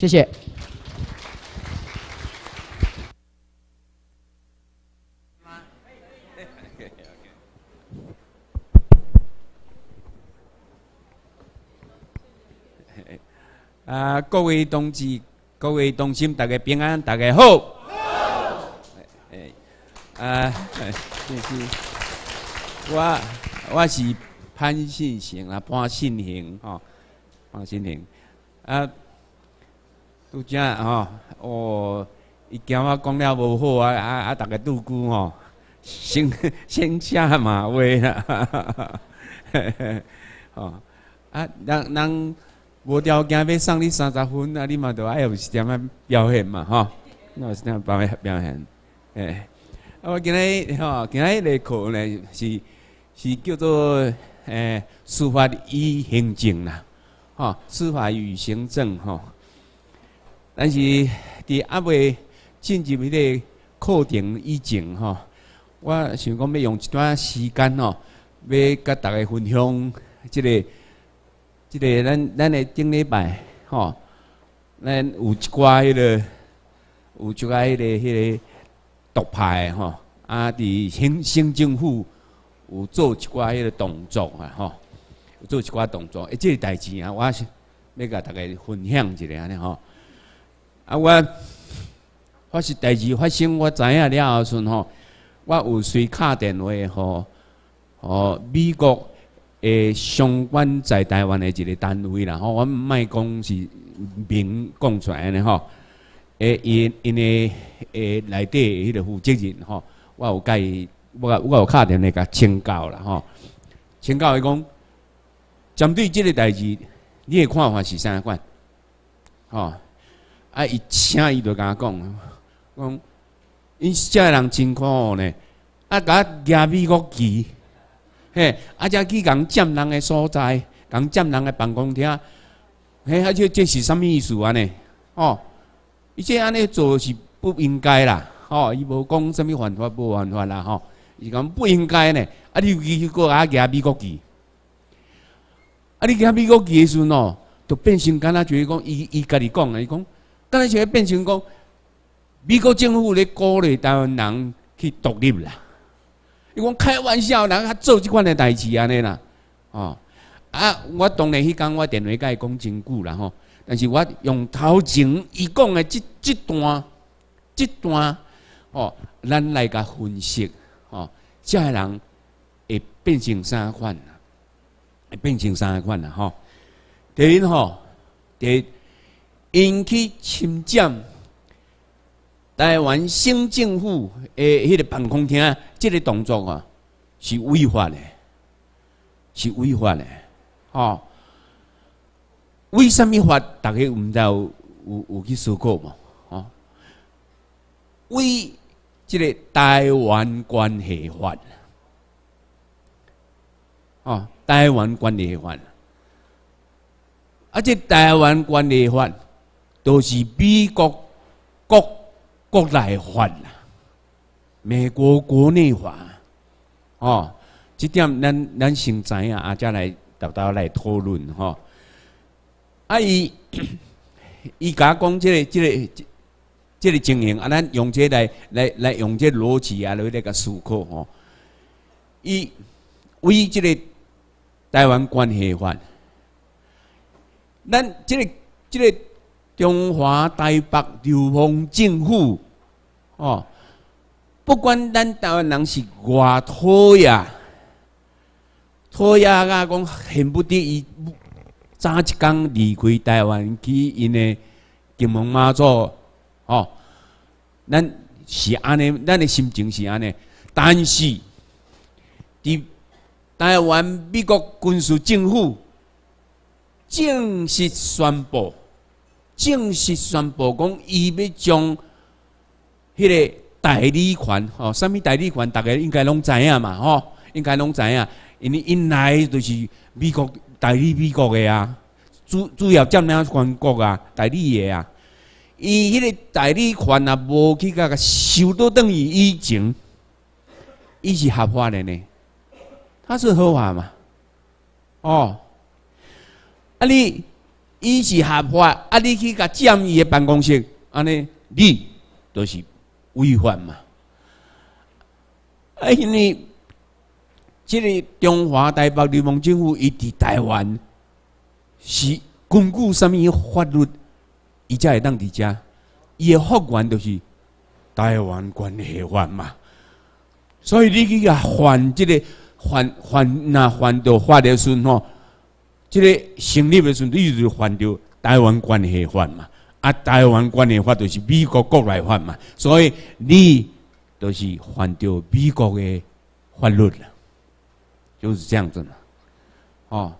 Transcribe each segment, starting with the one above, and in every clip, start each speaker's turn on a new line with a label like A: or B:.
A: 谢谢。
B: 各位同志、各位同心，大家平安，大家好。我是潘信成啊，潘信成吼，潘信成拄则吼，伊惊我讲了无好大家拄久吼，先下马威啦，吼人无条件要送你30分啊，你嘛着爱有一点仔表现嘛，吼，那有一点表现，我今日的课呢是叫做司法与行政啦，吼，司法与行政吼。但是伫还未进入迄个课程以前吼，我想讲要用一段时间吼，要甲大家分享即个咱的顶礼拜吼，咱有一寡迄个独派吼，伫行政府有做一寡迄个动作啊吼，有做一寡动作，即个代志啊，我是要甲大家分享一下安尼吼。我是代志发生，我知影了后阵吼，我有随敲电话美国诶相关在台湾的一个单位啦，我毋莫讲是明讲出来安尼吼，因诶内底迄个负责人吼，我有甲伊，我有敲电话甲请教啦吼，请教伊讲，针对即个代志，你的看法是啥款？吼，伊请伊就甲我讲，因遮人真可恶呢，甲我举美国旗。嘿，才去共占人的所在，共占人的办公厅，嘿，这是啥物意思安尼？哦，伊这安尼做是不应该啦，吼，伊无讲啥物犯法无犯法啦，吼，伊讲不应该呢。你去个举美国旗，你举美国旗的时阵哦，就变成敢若就是讲，伊家己讲啊，伊讲，敢若就变成讲，美国政府咧鼓励台湾人去独立啦。伊讲开玩笑，人较做即款的代志安尼啦，我当然迄天我电话甲伊讲真久啦吼，但是我用头前伊讲的即段咱来甲分析遮个人会变成啥款啦？会变成啥款啦？吼，第一第因去侵占台湾省政府诶，迄个办公厅，即个动作啊，是违法的，是违法的，吼。为什么法？大家毋知有去思考无？吼，为即个台湾关系法，台湾关系法，这台湾关系法都是美国国内法啦，美国国内法，这点咱先知影，才来豆来讨论吼。伊甲我讲这个情形咱用这来用这逻辑来甲思考吼。伊为这个台湾关系法，咱这个。中华台北流氓政府，不管咱台湾人是偌讨厌啊，讲恨不得伊早一天离开台湾去因的金门马祖，咱是安尼，咱的心情是安尼。但是，伫台湾美国军事政府正式宣布讲，伊要将迄个代理权，啥物代理权，大家应该拢知影嘛，应该拢知影，因为因来就是美国代理美国的啊，主要占领全国啊，代理的啊，伊迄个代理权啊，无去甲收倒等于以前，伊是合法的呢，它是合法嘛， 伊是合法，啊，你去甲占伊的办公室，安尼你就是违反嘛。啊，因为即个中华台北联邦政府伊伫台湾是根据什么法律，伊才会当伫遮？伊的法源就是台湾关系法嘛。所以你去甲犯即个犯到法的时阵吼，即个成立的时阵，你就犯到台湾关系法嘛。啊，台湾关系法就是美国国内法嘛，所以你就是犯到美国的法律了，就是这样子嘛。哦，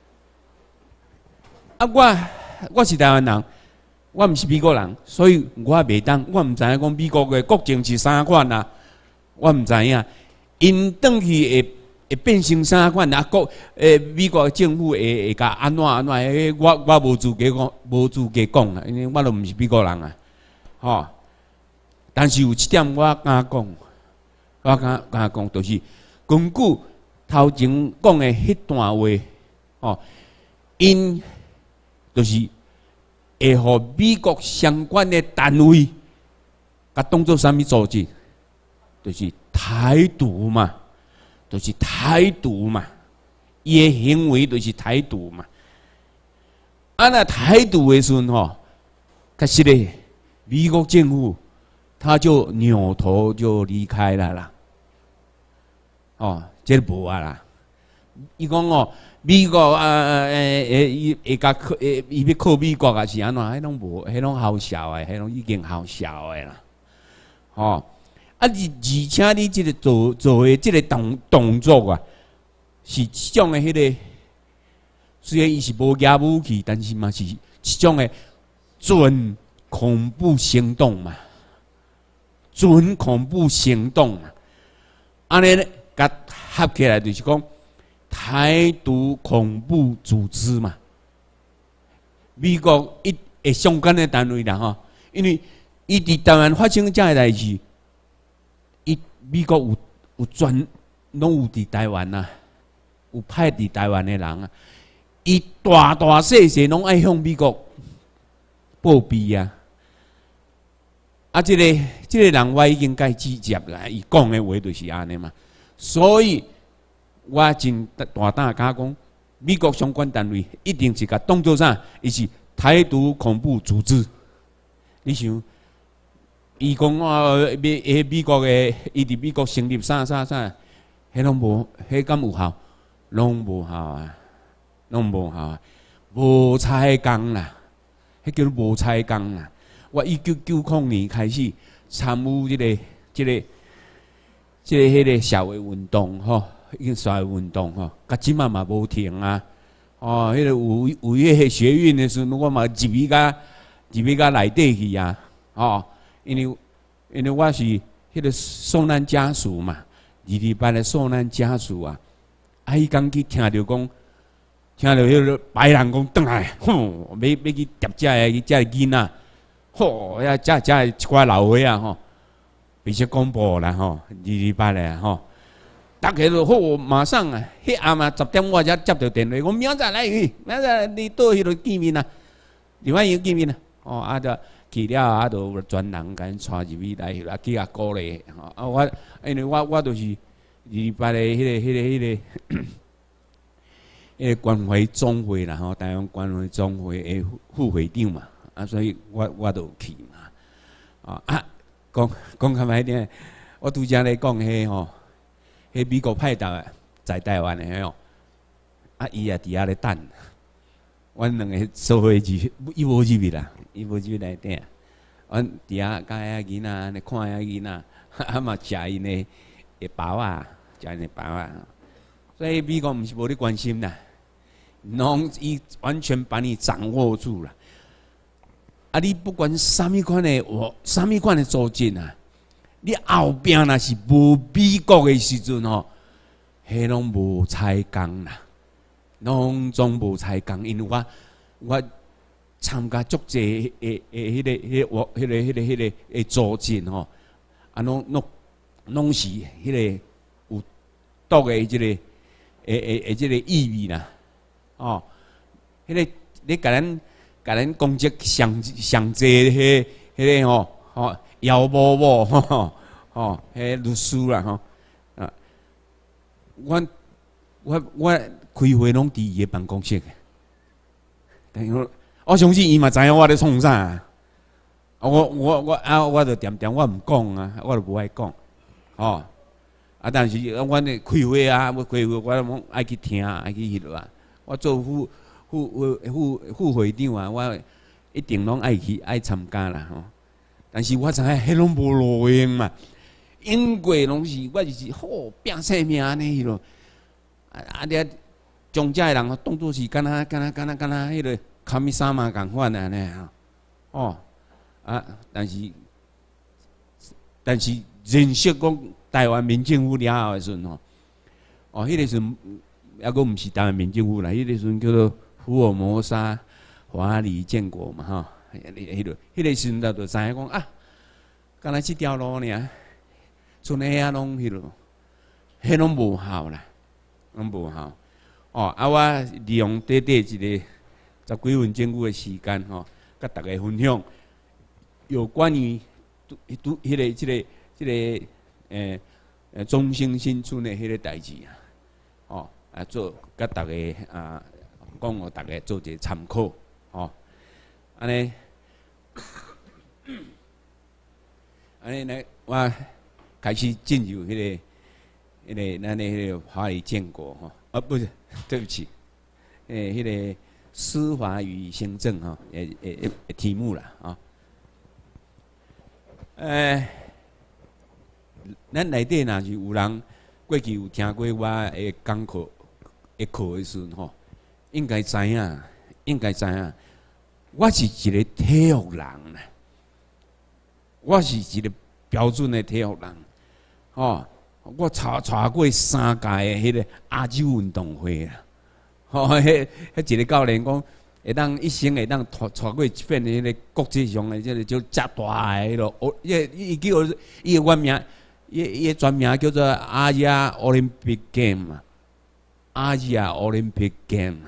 B: 啊，我是台湾人，我毋是美国人，所以我袂当，我毋知影讲美国的国情是啥款啊，我毋知影。因转去会变成啥款啊？美国政府会甲安怎？我无资格讲，无资格讲啦，因为我都毋是美国人啊，吼。但是有一点我敢讲，我敢讲，就是根据头前讲的迄段话，吼，因就是会互美国相关的单位，甲当作啥物组织，就是台独嘛。就是台独嘛，伊的行为就是台独嘛。啊，那台独的时阵吼，可是咧，美国政府他就扭头就离开了啦。哦，这无啊啦。伊讲哦，美国伊会甲伊要靠美国啊是安怎？迄拢无，迄拢好笑诶，迄拢已经好笑诶啦。哦。啊！而且你即个做诶即个动作啊，是一种诶迄个，虽然伊是无举武器，但是嘛是一种诶准恐怖行动嘛，准恐怖行动嘛。安尼咧，甲合起来就是讲台独恐怖组织嘛。美国会相关诶单位啦吼，因为伊伫台湾发生遮个代志。美国有拢有伫台湾啊，有派伫台湾的人啊，伊大细拢爱向美国报备啊。啊，这个人我已经甲伊指接啦，伊讲的话就是安尼嘛。所以我真大胆敢讲，美国相关单位一定是甲当作啥？伊是台独恐怖组织。你想？伊讲美国诶，伊伫美国成立啥，迄拢无，迄敢有效？拢无效啊，拢无效啊，无采工啦，迄叫无采工啦。我1990年开始参与迄个社会运动吼，迄个社会运动吼，甲即嘛无停啊。哦，迄个五月学运的时候，我嘛入去甲内底去啊，哦。因为我是迄个受难家属嘛，2礼拜的受难家属啊，伊刚去听到迄个白人讲转来，要去接遮个囡仔，遐遮一寡老岁啊吼，被些公布啦吼，2礼拜咧吼，大家就好马上啊，迄暗啊10点我才接到电话，我明仔来，明仔你到迄度见面啊，另外要见面啊，哦啊就。去了啊，就专人甲因带入去来，啊去啊鼓励吼。啊我因为我就是2礼拜的迄个关怀总会啦吼，台湾关怀总会的副会长嘛，啊所以我就去嘛。讲较歹点，我拄则咧讲迄吼，迄美国派到在台湾的迄哦，啊伊也伫遐咧等。阮两个收回去，伊无入去啦，伊无入去内底。阮伫遐甲遐囡仔，安尼看遐囡仔，啊嘛食因的包啊，食因的包啊。所以美国毋是无咧关心啦，拢伊完全把你掌握住了。啊，你不管啥物款的组织啊，你后壁若是无美国的时阵吼，迄拢无采工啦。拢总无采工，因为我参加足济迄个组织吼，啊拢是迄个有毒的即个即个意味啦，哦，迄个你甲咱甲咱攻击上济迄个吼姚某某吼迄律师啦吼啊，我开会拢伫伊个办公室，等于我相信伊嘛知影我咧创啥。我就点，我毋讲啊，我就无爱讲，吼啊！但是阮咧开会啊，要开会，我拢爱去听，爱去迄落啊。我做副会长啊，我一定拢爱去爱参加啦吼。但是我知影迄拢无路用嘛，因为拢是我就是好拼性命安尼咯。咧将遮个人当作是敢若迄个卡米萨嘛共款安尼哦。啊！但是认识讲台湾民政府了后的时阵吼，迄个时阵还阁毋是台湾民政府啦，迄个时阵叫做福尔摩沙华里建国嘛吼，迄个时阵就知影讲啊，敢若即条路尔，剩的遐拢迄落，迄拢无效啦，拢无效。我利用短一个10几分钟的时间吼，甲大家分享。有关于迄个中兴新村的迄个代志啊，做甲大家讲互大家做一个参考，安尼呢，我开始进入迄个咱的迄个华语建国不是，对不起，迄个司法与行政题目啦咱内底若是有人过去有听过我的讲课的时阵吼，应该知影，我是一个体育人啦，我是一个标准的体育人，我参过3届的迄个亚洲运动会啦，迄一个教练讲。会当一生会当带过一遍迄个国际上的，即个叫遮大个咯。伊叫伊个原名，伊个全名叫做亚亚 Olympic Game 嘛，亚亚 Olympic Game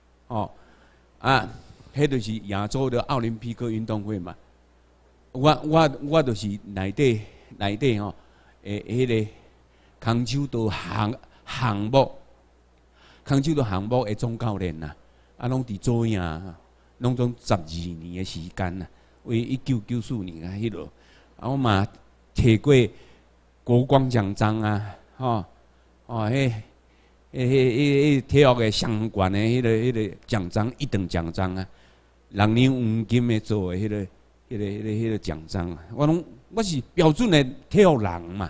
B: 迄就是亚洲的奥林匹克运动会嘛。我就是内底吼，迄个空手道项目的总教练呐。拢伫左营，拢总12年的时间啦，为1994年迄落，我嘛摕过国光奖章啊，迄体育的相关的迄个奖章，1等奖章啊，6年黄金的做的迄个奖章啊，我是标准的体育人嘛，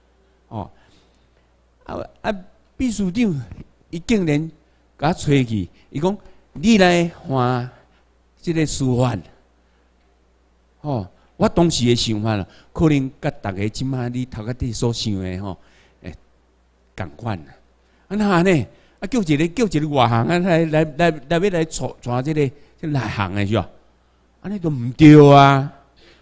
B: 秘书长伊竟然甲我找去，伊讲。你来换即个司法，我当时的想法啦，可能甲大家即摆你头壳底所想的共款啦。那呢？叫一个外行来要来传即个内行的是吧？安尼都毋对啊！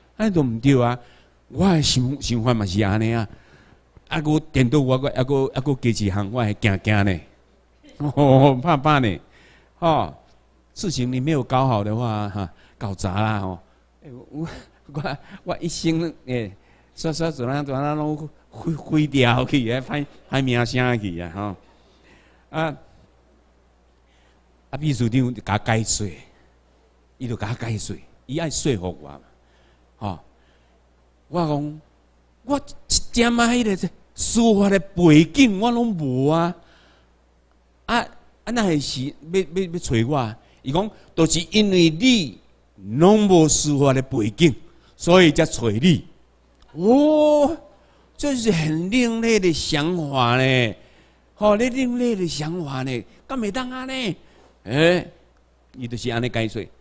B: 我的想法嘛是安尼啊！我颠倒我还加一项，我还惊呢，怕呢，事情你没有搞好的话，搞砸啦我一生说怎样拢毁掉去，歹名声去啊秘书长就甲我解说，伊就甲我解说，伊爱说服我嘛，我讲我一点迄个司法的背景我拢无啊，那是要找我。伊讲，都是因为你拢无司法的背景，所以才找你。这是很另类的想法呢。你另类的想法呢，敢袂当安尼？伊就是安尼解说。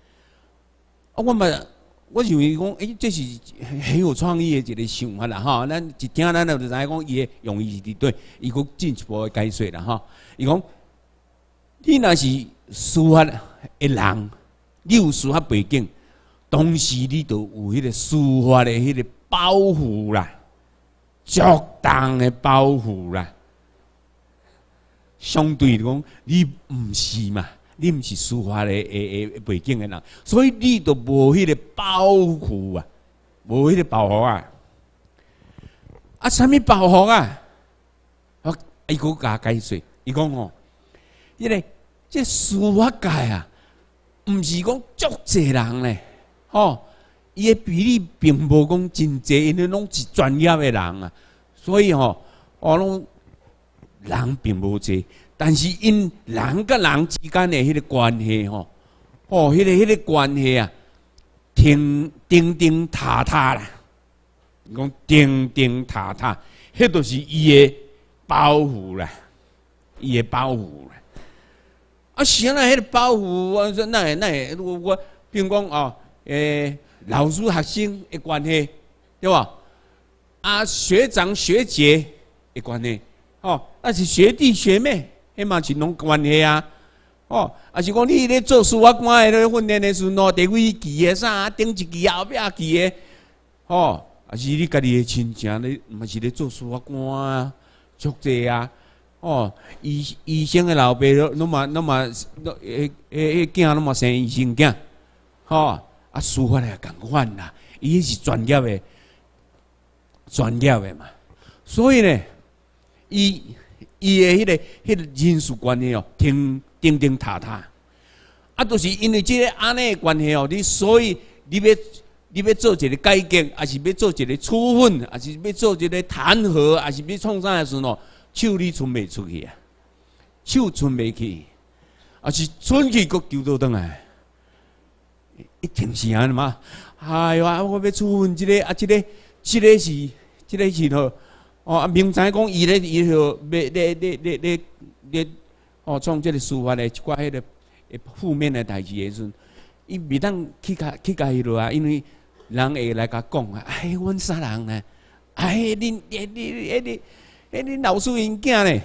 B: 我认为讲，这是很有创意的一个想法啦，咱一听咱就知影讲，伊的用意是伫对，伊佫进一步的解说啦，伊讲，你若是司法的人，你有司法背景，同时你就有迄个司法的迄个保护啦，适当的保护啦。相对讲，你毋是嘛？ 你毋是司法的背景的人，所以你都无迄个保护啊，无迄个保护啊。啊，啥物保护啊？伊佫甲解释，伊讲吼，迄个即司法界啊，毋是讲足济人咧，吼，伊的比例并无讲真济，因为拢是专业的人啊，所以吼，拢人并无济。但是因人甲人之间的迄个关系吼，迄个关系啊，钉塔塔啦，讲钉塔塔，迄就是伊的保护啦，伊的保护啦。啊，是啊，迄个保护，我说那我比如讲哦，老师学生的关系，对吧？啊，学长学姐的关系，那是学弟学妹。迄嘛是拢关系啊，啊是讲你咧做司法官咧训练的时阵，第几期的啥，顶一期后壁期的，啊是你家己的亲情咧，嘛是咧做司法官啊，足济啊，医生的老爸拢嘛，囝拢嘛生医生囝，啊司法也共款啦，伊是专业的嘛，所以呢，伊的迄个人事关系钉塔塔，啊，就是因为这个安尼的关系你所以你要做一个改革，还是要做一个处分，还是要做一个弹劾，还是要创啥的时候，手你伸袂出去啊，手伸袂去，啊是伸去佫揪倒转来，一定是安尼嘛。哎呦，我要处分这个啊，这个是吼。明知讲伊咧创这个司法的一寡迄个负面的代志的时阵，伊袂当去甲迄落啊，因为人会来甲讲啊，哎，阮啥人呢？哎，你老师因囝咧，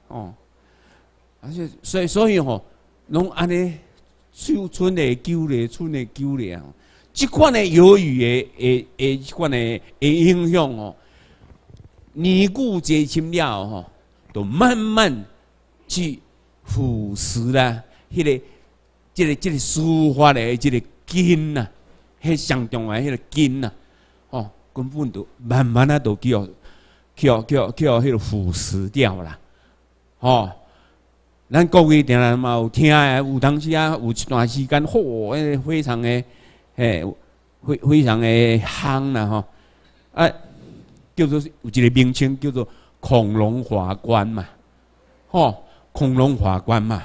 B: 所以吼，拢安尼手春的揪咧，春的揪咧，即款的犹豫的即款的影响哦。年久结亲了吼，就慢慢去腐蚀啦，这个司法的这个根呐，迄上重要迄个根呐，根本就慢慢啊，都叫迄个腐蚀掉啦，咱各位定然嘛有听的，有当时啊，有一段时间，非常的非常的夯啦，叫做有一个名称叫做恐龙法官嘛，恐龙法官嘛，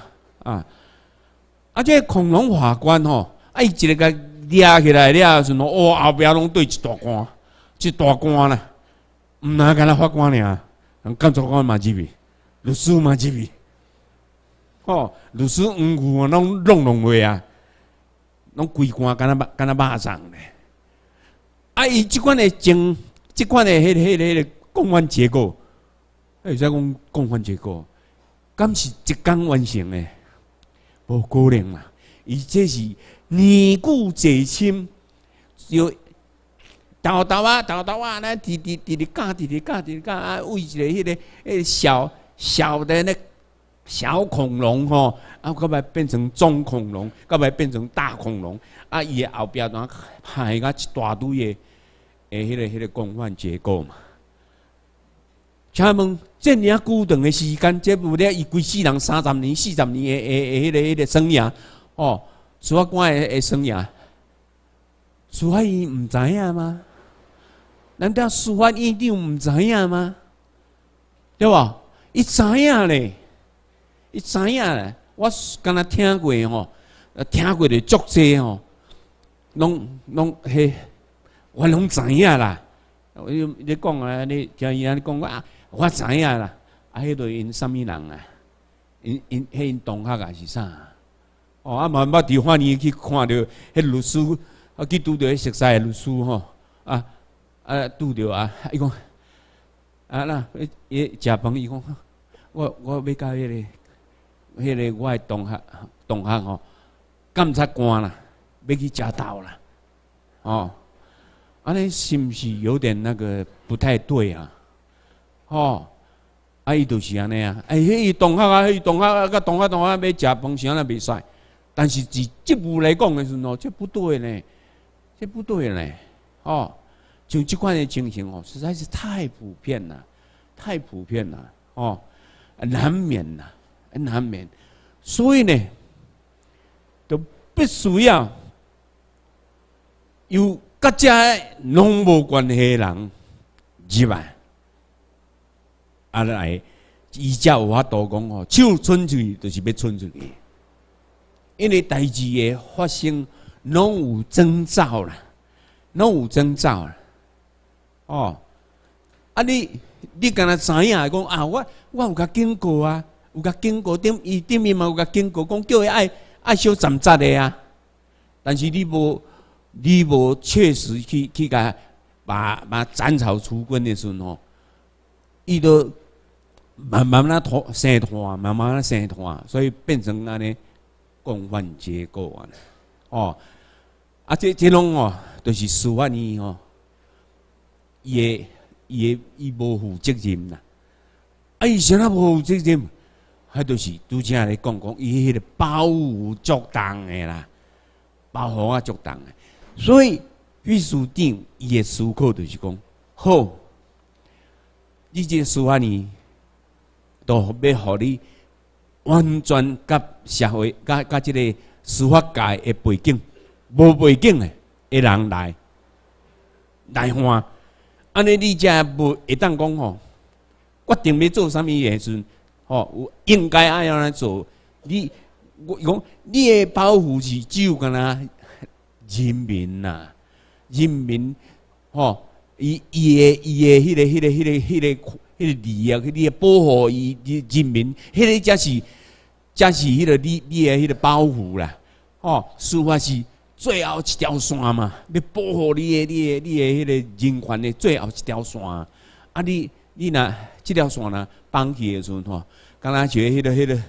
B: 这恐龙法官伊一个甲抓起来了时候，后壁拢对一大官啦，毋哪干那法官尔，监察官嘛入去，律师嘛入去，律师黄牛啊，拢弄话啊，拢规官干那肉粽咧，伊即款的即款的迄个公案结构，会使讲公案结构，敢是一工完成的？无可能嘛！伊这是年久结亲，就豆豆啊，咱直教啊，喂一个迄个小的那小恐龙到尾变成中恐龙，到尾变成大恐龙，伊后壁怎派甲一大堆的。迄个公案结构嘛，请问这尔久长的时间，这不了伊规世人30年、40年的迄个生涯，司法官的生涯，司法院毋知影吗？难道司法院长毋知影吗？对吧？伊知影咧，我敢若听过听过的足济拢迄。我拢知影啦，你讲啊，你听伊安尼讲我知影啦，迄个因什么人啊？因同学啊是啥？慢慢伫法院去看到迄律师，去拄到迄熟悉的律师拄到伊讲伊食饭，伊讲我要甲迄个我的同学检察官啦，要去食豆啦，安尼是不是有点那个不太对啊？伊就是安尼啊！迄同学甲同学要食饭，是安尼袂使。 但是以职务来讲的时候，这不对呢，这不对呢，哦，像这款的情形哦，实在是太普遍了，太普遍了，哦，难免呐，难免，所以呢，都必须要有各家拢无关系的人入来，啊来，伊才有法度讲哦，手伸出去就是要伸出去。因为代志的发生，拢有征兆啦，拢有征兆啦。哦，啊你敢若知影讲啊，我有甲经过啊，有甲经过伊顶面嘛有甲经过，讲叫伊爱小站扎的啊。但是你无确实去甲把斩草除根的时候，伊都慢慢生团，慢慢生团，所以变成安尼。共犯结果啊！哦，啊，这种哦，就是司法院哦，伊无负责任啦。啊，伊啥无负责任？还就是拄则咧讲，伊迄个保护作当的啦，保护啊作当的。所以秘书长伊的思考就是讲，好，你这司法院都要互你。完全甲社会、甲即个司法界的背景，无背景的人来换，安尼你才无会当讲吼，决定要做啥物的时阵，吼，有应该爱安怎做？我讲你的保护是只有干那人民呐，人民吼，伊的迄个利啊，你保护伊人民，迄个才是迄个你的迄个保护啦。哦，司法是最后一条线嘛，要保护你的迄个人权的最后一条线。啊，你若这条线若放弃的时阵吼，敢若像迄个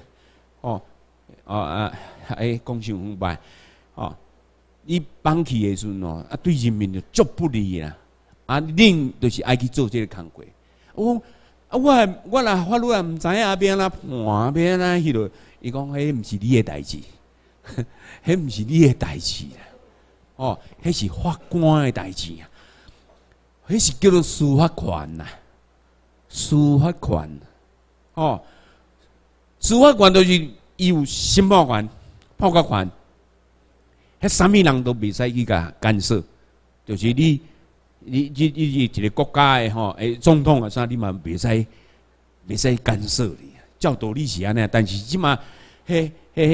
B: 讲伤腐败，哦，你放弃的时阵吼，啊，对人民就足不利啦。啊，恁就是爱去做这个工作。我若法律也毋知影要安怎判，要安怎迄落。伊讲迄毋是你的代志，迄毋是你的代志啦。哦，迄是法官的代志啊。迄是叫做司法权呐，司法权。哦，司法权就是伊有审判权、判决权，迄啥物人都袂使去甲干涉，就是你一个国家的吼，总统啊啥，你嘛袂使干涉你。照道理是安尼，但是即马迄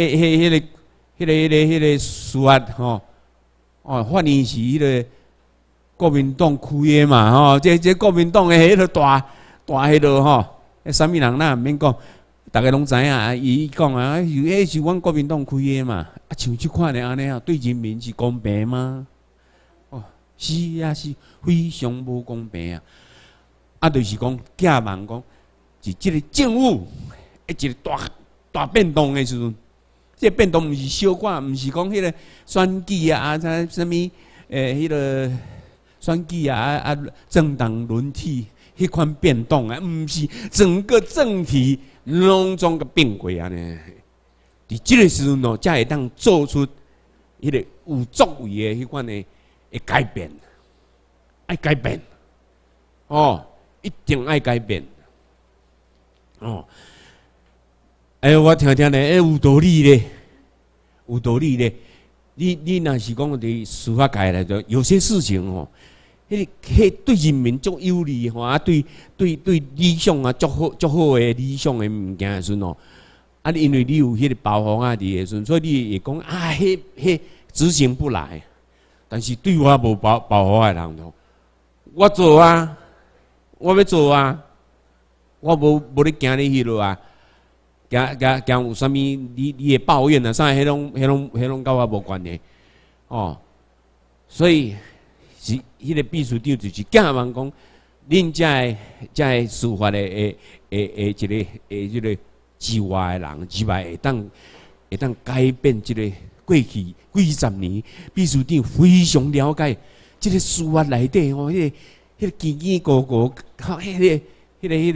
B: 个司法吼，哦，法院是迄个国民党开的嘛吼，这国民党的迄个大迄个吼，啥物人咱毋免讲，大家拢知影，伊讲啊，迄是阮国民党开的嘛，啊，像即款的安尼啊，对人民是公平吗？哦，是啊，是非常无公平啊！啊，就是讲假望讲，是即个政府一个大变动的时阵，这变动毋是小可，毋是讲迄个选举啊，啥物迄个选举啊政党轮替迄款变动啊，毋是整个政体拢总个变过安尼。伫即个时阵咯，才会当做出迄个有作为的迄款的改变，爱改变，哦，一定爱改变，哦。我听咧，有道理咧，有道理咧。你若是讲伫司法界来说，有些事情吼，迄对人民足有利吼，啊对理想啊足好诶理想诶物件诶时阵吼，啊因为你有迄个包袱啊伫诶时阵，所以你会讲啊，迄执行不来。但是对我无包袱诶人吼，我做啊，我要做啊，我无咧惊你迄落啊。惊有啥物？你会抱怨啊？啥？迄拢甲我无关系哦。所以是迄个秘书长就是惊望讲，恁遮司法的即个之外的人之外会当改变即个过去几十年，秘书长非常了解即个司法内底吼，迄个叽叽咕咕，迄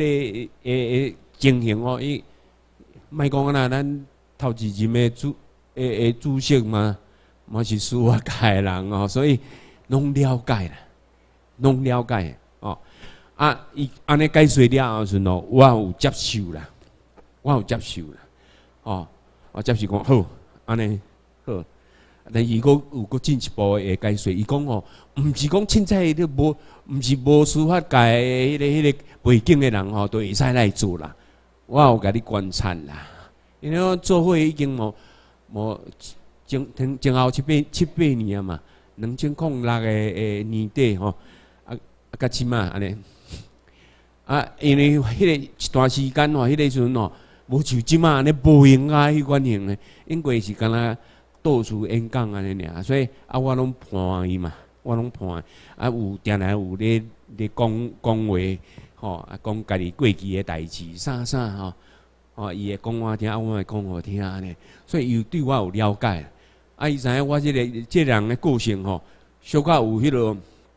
B: 个情形哦，莫讲啊，咱头一任的主席嘛是司法界的人哦，所以拢了解啦，拢了解哦。啊，伊安尼解说了后阵哦，我有接受啦，我有接受啦，哦，我接受讲好，安尼好。但伊有个进一步的解说，伊讲哦，毋是讲凊彩迄个无，毋是无司法界迄个背景的人吼，都会使来做啦。我有甲你观察啦，因为我做伙已经无前后七八年啊嘛，2006个年底吼，甲即嘛安尼，因为迄个一段时间吼，迄个时阵吼，无像即嘛安尼无闲啊，迄款型的，因为是敢若到处演讲安尼尔，所以我拢伴伊嘛，我拢伴，有定来有咧讲话，吼，讲家己过去的代志，啥吼，伊会讲我听，我会讲互听安尼，所以伊对我有了解。伊知影我即个人的个性吼，小可有迄个，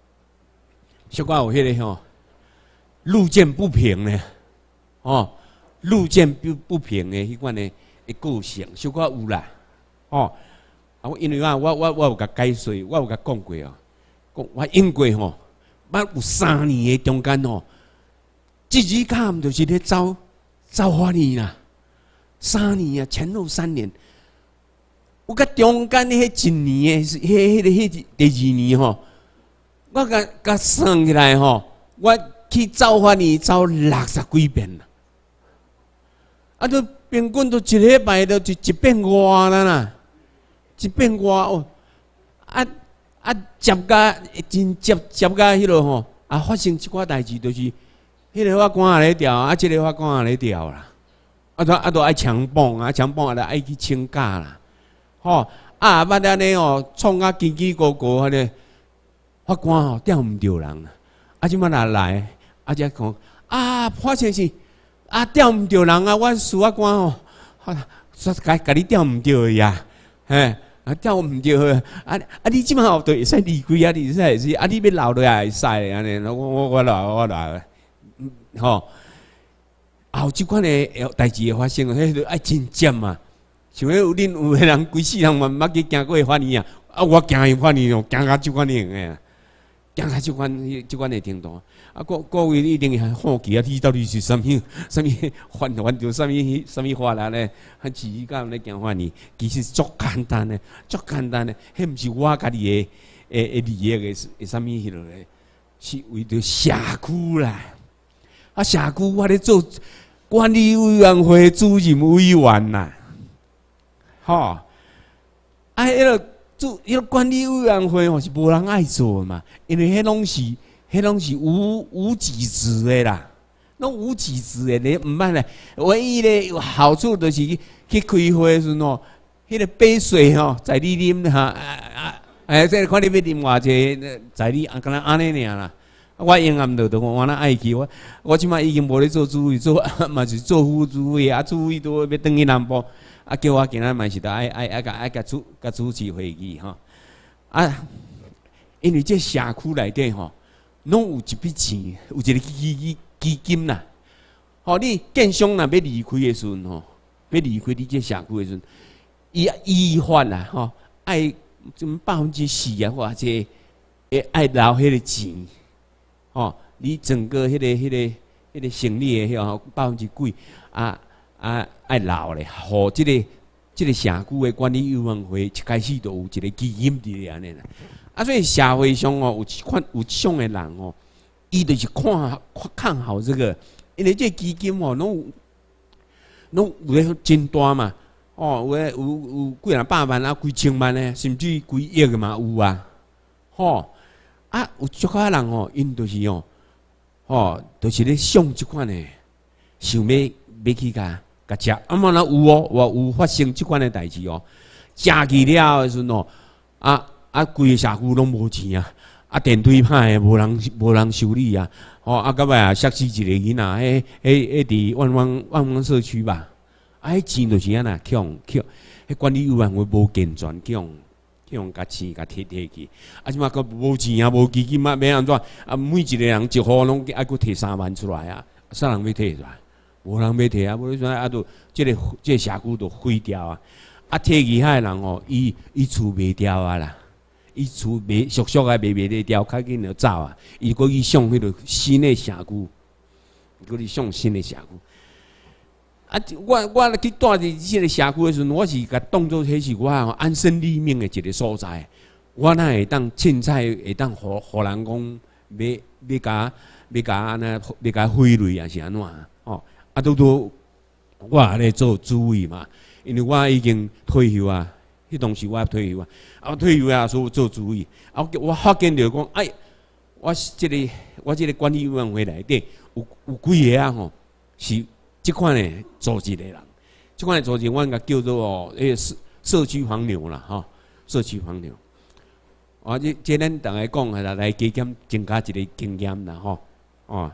B: 吼，路见不平呢，哦，路见不平的迄款的个性，小可有啦，哦。因为我有甲解说，我有甲讲过哦，讲我因过吼，捌有3年的中间吼，一日坎就是咧走法院啦，3年啊，前后3年，我甲中间迄1年的，迄第2年吼，我甲算起来吼，我去走法院走60几遍啦，都平均都一礼拜都1遍外啦。一遍外哦，接甲真接甲迄落吼，发生一寡代志，就是迄个法官也咧调，即个法官也咧调啦，都爱强绑，强绑也爱去请假啦，吼捌安尼哦，创啊叽叽咕咕，迄个法官吼调毋着人啦，即摆若来，才讲发生是调毋着人啊，我司法官吼，甲你调毋着呀，嘿。调毋着你即马就会使离开你使你要留落来会使安尼，我留，吼，后即款的代志会发生，迄个爱真尖嘛。像有个人规世人嘛，毋捌去行过法院啊，我行去法院哦，行到即款型的，行到即款的程度。各位一定会好奇你到底是啥物犯着啥物法啦咧？自己敢咧行法院，其实足简单的，迄毋是我家己的利益的啥物迄落咧，是为着社区啦。社区我咧做管理委员会主任委员啦，吼，迄个管理委员会吼是无人爱做嘛，因为迄拢是无几职的啦，拢无几职的，你毋捌咧。唯一的好处就是去开会时吼，迄个杯水吼，在你啉哈，这看你要啉偌济，在你敢若安尼尔啦。我永远都我那爱去，我即摆已经无咧做主委，嘛是做副主委，主委都要转去南部，叫我今仔嘛是甲主持会议吼，因为这社区内底吼。拢有一笔钱，有一个基金啦。吼，你建商若要离开的时阵吼，要离开你这社区的时阵，依法啦，吼，爱4%啊，或者爱留迄个钱，吼，你整个迄个成立的吼几%爱留咧，互这个社区的管理委员会一开始就有一个基金伫咧安尼啦。所以社会上哦，有种的人哦，伊就是看好这个，因为这基金哦，拢有咧真大嘛，哦，有几啊百万啊，几千万呢，甚至几亿的嘛有啊，吼，有足个人哦，因就是就是咧想即款的，想要去甲食，嘛那有哦，有发生即款的代志哦，食去了的时阵哦，规个社区拢无钱啊！电梯歹，无人修理啊！到尾摔死一个囡仔，伫万方社区吧？迄钱就是安那抢，迄管理委员会无健全，抢甲钱甲摕去。即马佫无钱啊，无基金啊，要安怎？每一个人1户拢爱佫摕3万出来啊！啥人要摕出来？无人要摕啊！无就就这个社区就毁掉啊！ 啊，摕去遐人吼，伊厝卖掉啊啦，伊厝卖俗俗啊，卖得掉，较紧就走啊。伊搁去上迄个新的社区，搁去上新的社区。啊，我去住伫即个社区的时阵，我是甲当做迄是我安身立命的一个所在。我哪会当凊彩会当互人讲要甲安尼要甲毁类啊是安怎哦？啊，都我也咧做主委嘛，因为我已经退休啊，迄当时我退休啊，啊退休啊，所以做主委。啊，我发现着讲，哎，我即个管理委员会内底有几个啊吼是。即款的组织的人，即款的组织，阮甲叫做哦，社区黄牛啦，吼，社区黄牛。啊，即咱大家讲啊，来加减增加一个经验啦，吼，哦，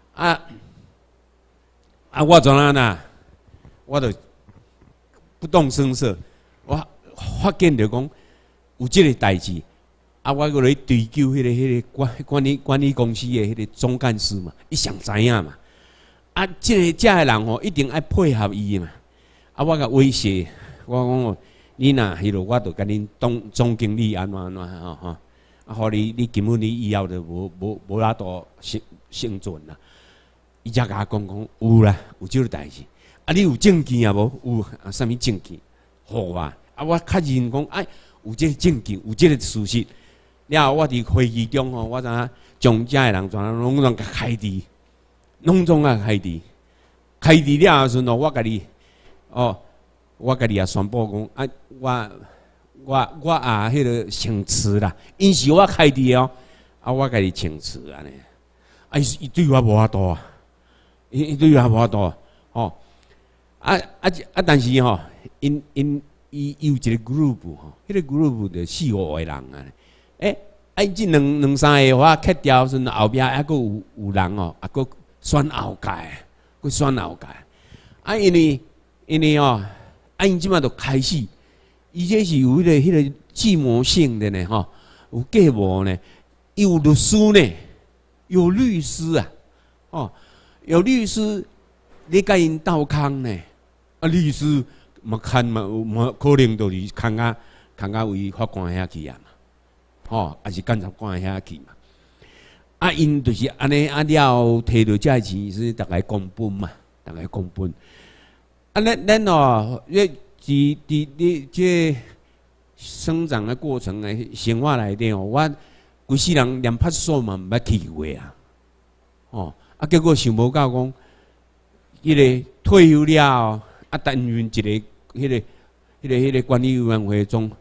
B: 我怎样啦？我就不动声色，我发现着讲有即个代志，啊，我过来追究迄个管理公司的迄个总干事嘛，伊上知影嘛。啊，遮个人吼，一定爱配合伊嘛。啊，我甲威胁，我讲哦，你若迄落，我就甲恁总经理安怎吼，啊，互你根本你以后就无哪多生存啦。伊才甲我讲有啦，有即个代志。啊，你有证据啊无？有啊，啥物证据？互我。啊，我确认讲，哎，有即个证据，有即个事实。了后，我伫会议中吼，我知影将遮个人全拢甲开除。拢总啊开除，开除了后时阵，我家己也宣布讲，啊，我啊，迄个请辞啦，因是我开除哦，啊，我家己请辞安尼，啊，伊对我无法度啊，伊对我无法度，吼，但是吼，伊有一个 group 吼，迄个 group 就4、5个人啊，即两三个我砍掉时阵，后壁还佫有人哦，啊佫。选后届，佮选后届，啊，因为哦，啊，因即马就开始，伊这是有迄个计谋性的呢，吼，有计谋呢，有律师呢，有律师啊，哦，有律师，你甲因斗空呢，啊，律师嘛看嘛可能就是空啊为法官遐去啊嘛，吼，还是检察官遐去嘛。啊，因就是安尼啊了，摕到这钱是大概公分嘛，大概公分。啊，咱哦，伫这生长的过程的生活内底哦，我规世人连派出所嘛毋捌去过啊，哦，啊，结果想无到讲，迄个退休了，啊，担任一个迄个管理委员会中，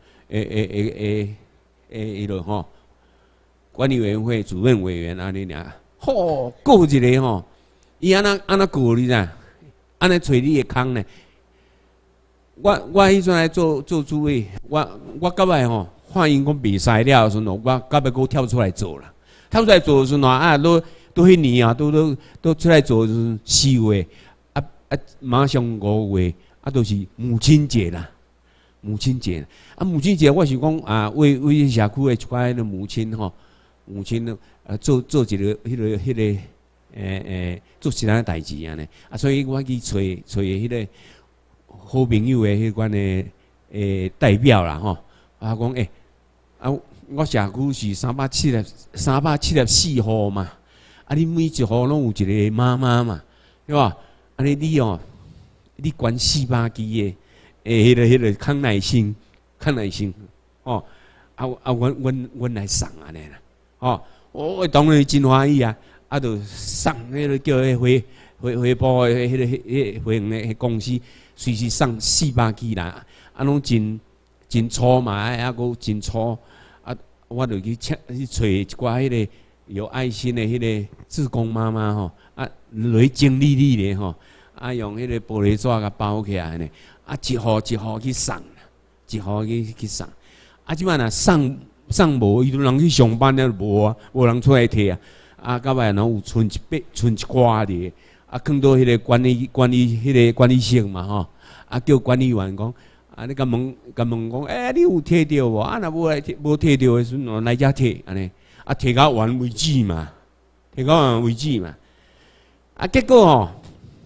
B: 迄落吼。管理委员会主任委员安尼俩，吼，过一个吼，伊安那过你知？安尼找你的空呢？我迄阵来做主委，我到尾吼，看因讲袂使了时阵，我到尾佫跳出来做啦。跳出来做时阵啊，都迄年啊，都出来做时4月，马上5月，都是母亲节啦。母亲节，母亲节我是讲啊，为社区的一寡的母亲吼。母亲呢，做一个迄个做其他代志安尼，啊，所以我去找迄个好朋友的迄款的代表啦吼，啊讲我社区是374户嘛，啊，你每一户拢有一个妈妈嘛，对吧？安尼你哦，你管400支的迄个康乃馨哦，阮来送安尼啦。哦，我当然真欢喜啊！啊，就送迄个叫迄回报的迄个回应的公司，随时送400支啦，啊，拢真粗嘛，啊，佫真粗啊！我就去找一寡迄个有爱心的迄个志工妈妈吼，啊，来整理咧吼，啊，用迄个玻璃纸甲包起来呢，啊，一户一户去送，一户去送，啊，即摆若送无，伊都人去上班了无啊，无人出来摕啊。啊，到尾然后有剩一寡咧，啊，放到迄个管理室嘛吼，啊，叫管理员讲，啊，你甲问讲，你有摕到无？啊，若无摕到的时阵，来遮摕安尼，啊，摕到完为止嘛，摕到完为止嘛。啊，结果吼，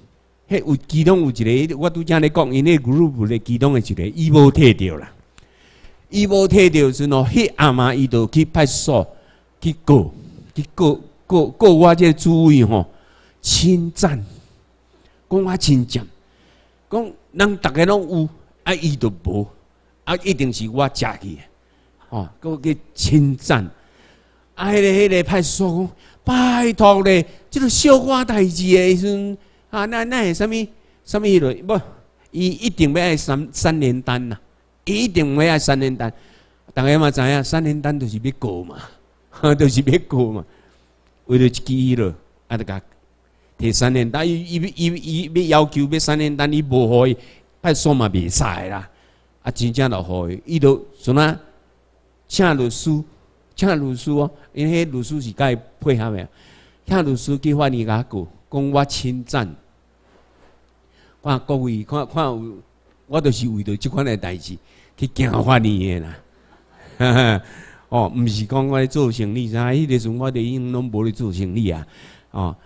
B: 迄有其中有一个，我拄则咧讲，因迄 group 咧其中的一个，伊无摕着啦。伊无摕着时喏，迄阿妈伊就去派出所去告我这个主委吼侵占，讲我侵占，讲人逐个拢有，啊伊就无，啊一定是我食去的，吼，佮去侵占。啊，迄个派出所讲，拜托咧，即个小可代志的时阵，啊，那会啥物迄落，不，伊一定要爱三联单呐，伊一定要爱三联单。大家嘛知影，三联单就是要告嘛，就是要告嘛。为了一支迄落，啊，就甲摕三联单，伊要要求要三联单，伊无互伊，派出所嘛袂使啦。啊，真正就互伊，伊就像啊，请律师哦，因为迄律师是甲伊配合的，请律师去法院甲告，讲我侵占。看各位，看有，我就是为着即款的代志去行法院的啦。哦，毋是讲我咧做生意，啥？迄个时阵我哋已经拢无咧做生意啊。哦，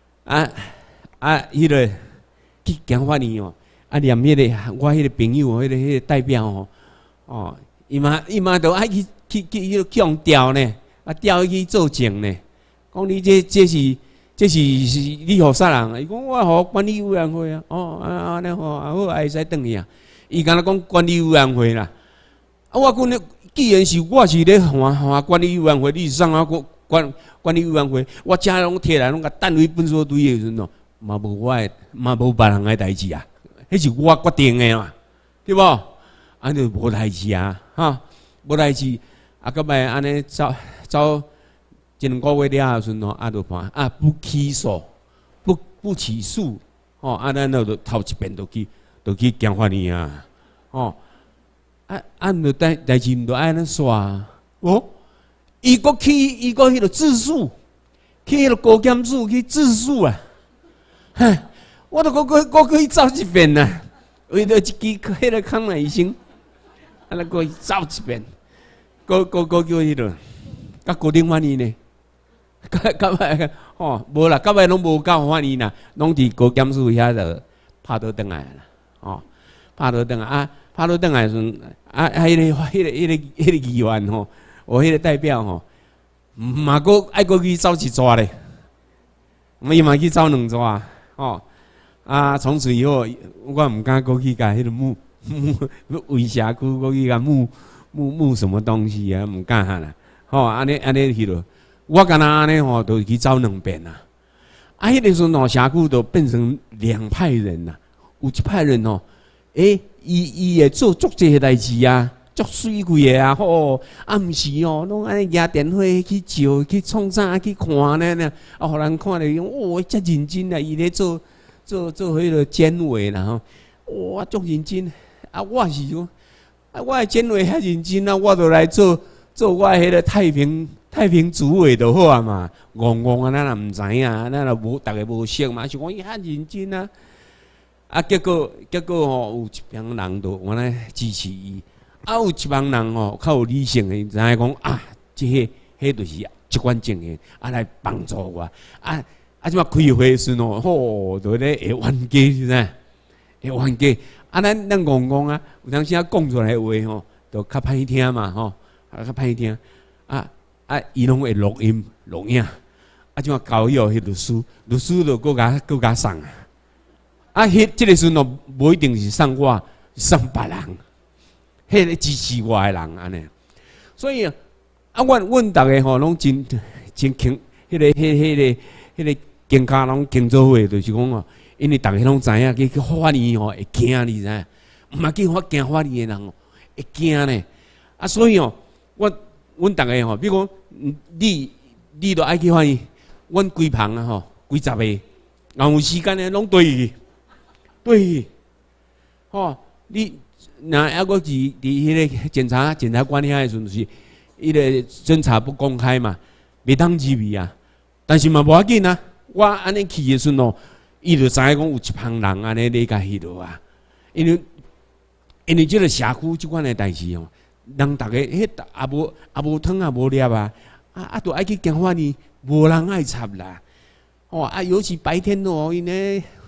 B: 迄个去行法院哦，念迄个我迄个朋友，迄个代表哦，伊嘛都爱去迄个强调呢，调去做证呢。讲你这是你互啥人？伊讲我互管理委员会啊。哦，安尼好，好会使转去啊。伊敢若讲管理委员会啦。啊，我讲既然是我是咧管管理委员会，你是上啊管理委员会，我遮拢摕来拢甲单位本所堆的时阵哦，嘛无别人的代志啊，迄是我决定的嘛，对无？安尼无代志啊，哈，无代志。啊，搁摆安尼走一两个月了时阵哦，就判不起诉，不起诉，哦，咱就头一遍就去行法院啊，哦。按着代志毋着爱咱煞哦，伊搁迄个自诉，去迄个高检署去自诉啊！嗨，我都搁去走一遍呐，为着一支迄个康乃医生，啊，咱搁去走一遍，搁叫迄个，甲高等法院呢，到尾吼无啦，到尾拢无到法院啦，拢伫高检署遐就拍倒转来啦，哦，拍倒转来啊。拍倒转来时阵，迄个议员吼，迄个代表吼，嘛搁爱搁去走一抓咧，伊嘛去走两抓，吼从此以后，我毋敢搁去甲迄个围社区搁去甲募什么东西啊，毋敢啦，吼安尼去落，我敢若安尼吼，就去走两遍啦。迄个时阵吼，社区就变成两派人啦，有一派人吼，伊会做足济代志啊，足水贵的啊，吼，毋是哦，拢安尼举电话去照，去创啥去看呢？互人看了，哦，遮认真啊，伊咧做迄个监委啦，吼，哇，足认真。我是讲，我的监委遐认真啊，我就来做我迄个太平主委就好啊嘛，戆啊，咱也毋知影，咱也无逐个无熟嘛，是讲伊遐认真啊。结果吼，有一帮人都原来支持伊，有一帮人吼较有理性的，知影讲迄就是一款情形，来帮助我，即马开会时喏，吼，就咧会冤家是呾，会冤家，咱戆啊，有当时讲出来的话吼，就较歹听嘛吼，较歹听，伊拢会录影，即马交予迄律师就搁甲送啊。即个时阵哦，无一定是送我，送别人，迄个支持我的人安尼。所以阮逐个吼拢真轻，迄个更加拢轻做伙，就是讲哦，因为逐个拢知影去法院吼会惊你知影，毋嘛去惊法院的人哦会惊呢。所以哦，阮逐个吼，比如讲你都爱去法院，阮规旁啊吼，几十个，有时间呢拢对去。对，吼，你若还阁伫迄个检察官遐的时阵，是迄个侦查不公开嘛，袂当入去啊。但是嘛无要紧啊，我安尼去的时阵哦，伊就知影讲有一帮人安尼咧甲迄落啊。因为即个社区即款的代志哦，人逐个迄也无汤也无粒啊，都爱去行法院，无人爱插啦。尤其白天哦，因为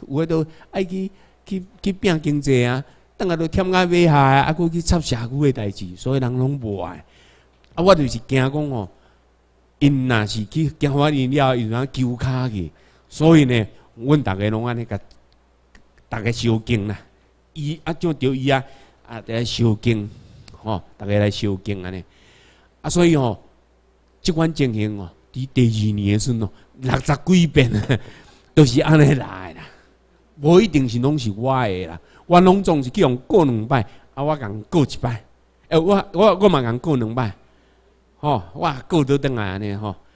B: 有诶都爱去拼经济啊，等下都添甲买下啊，佫去插社区诶代志，所以人拢无爱。啊，我就是惊讲哦，因若是去行法院了，因怎揪卡去，所以呢，阮逐个拢安尼甲逐个收经啦。伊啊，就着伊啊，来收经，吼，逐个来收经安尼。啊，所以吼，即款情形哦，伫第2年诶时阵哦，60几遍啊，都是安尼来啦。无一定是拢是我诶啦，我拢总是去用过2摆，啊，我共过1摆，我嘛共过2摆。吼，我过倒转来安尼吼，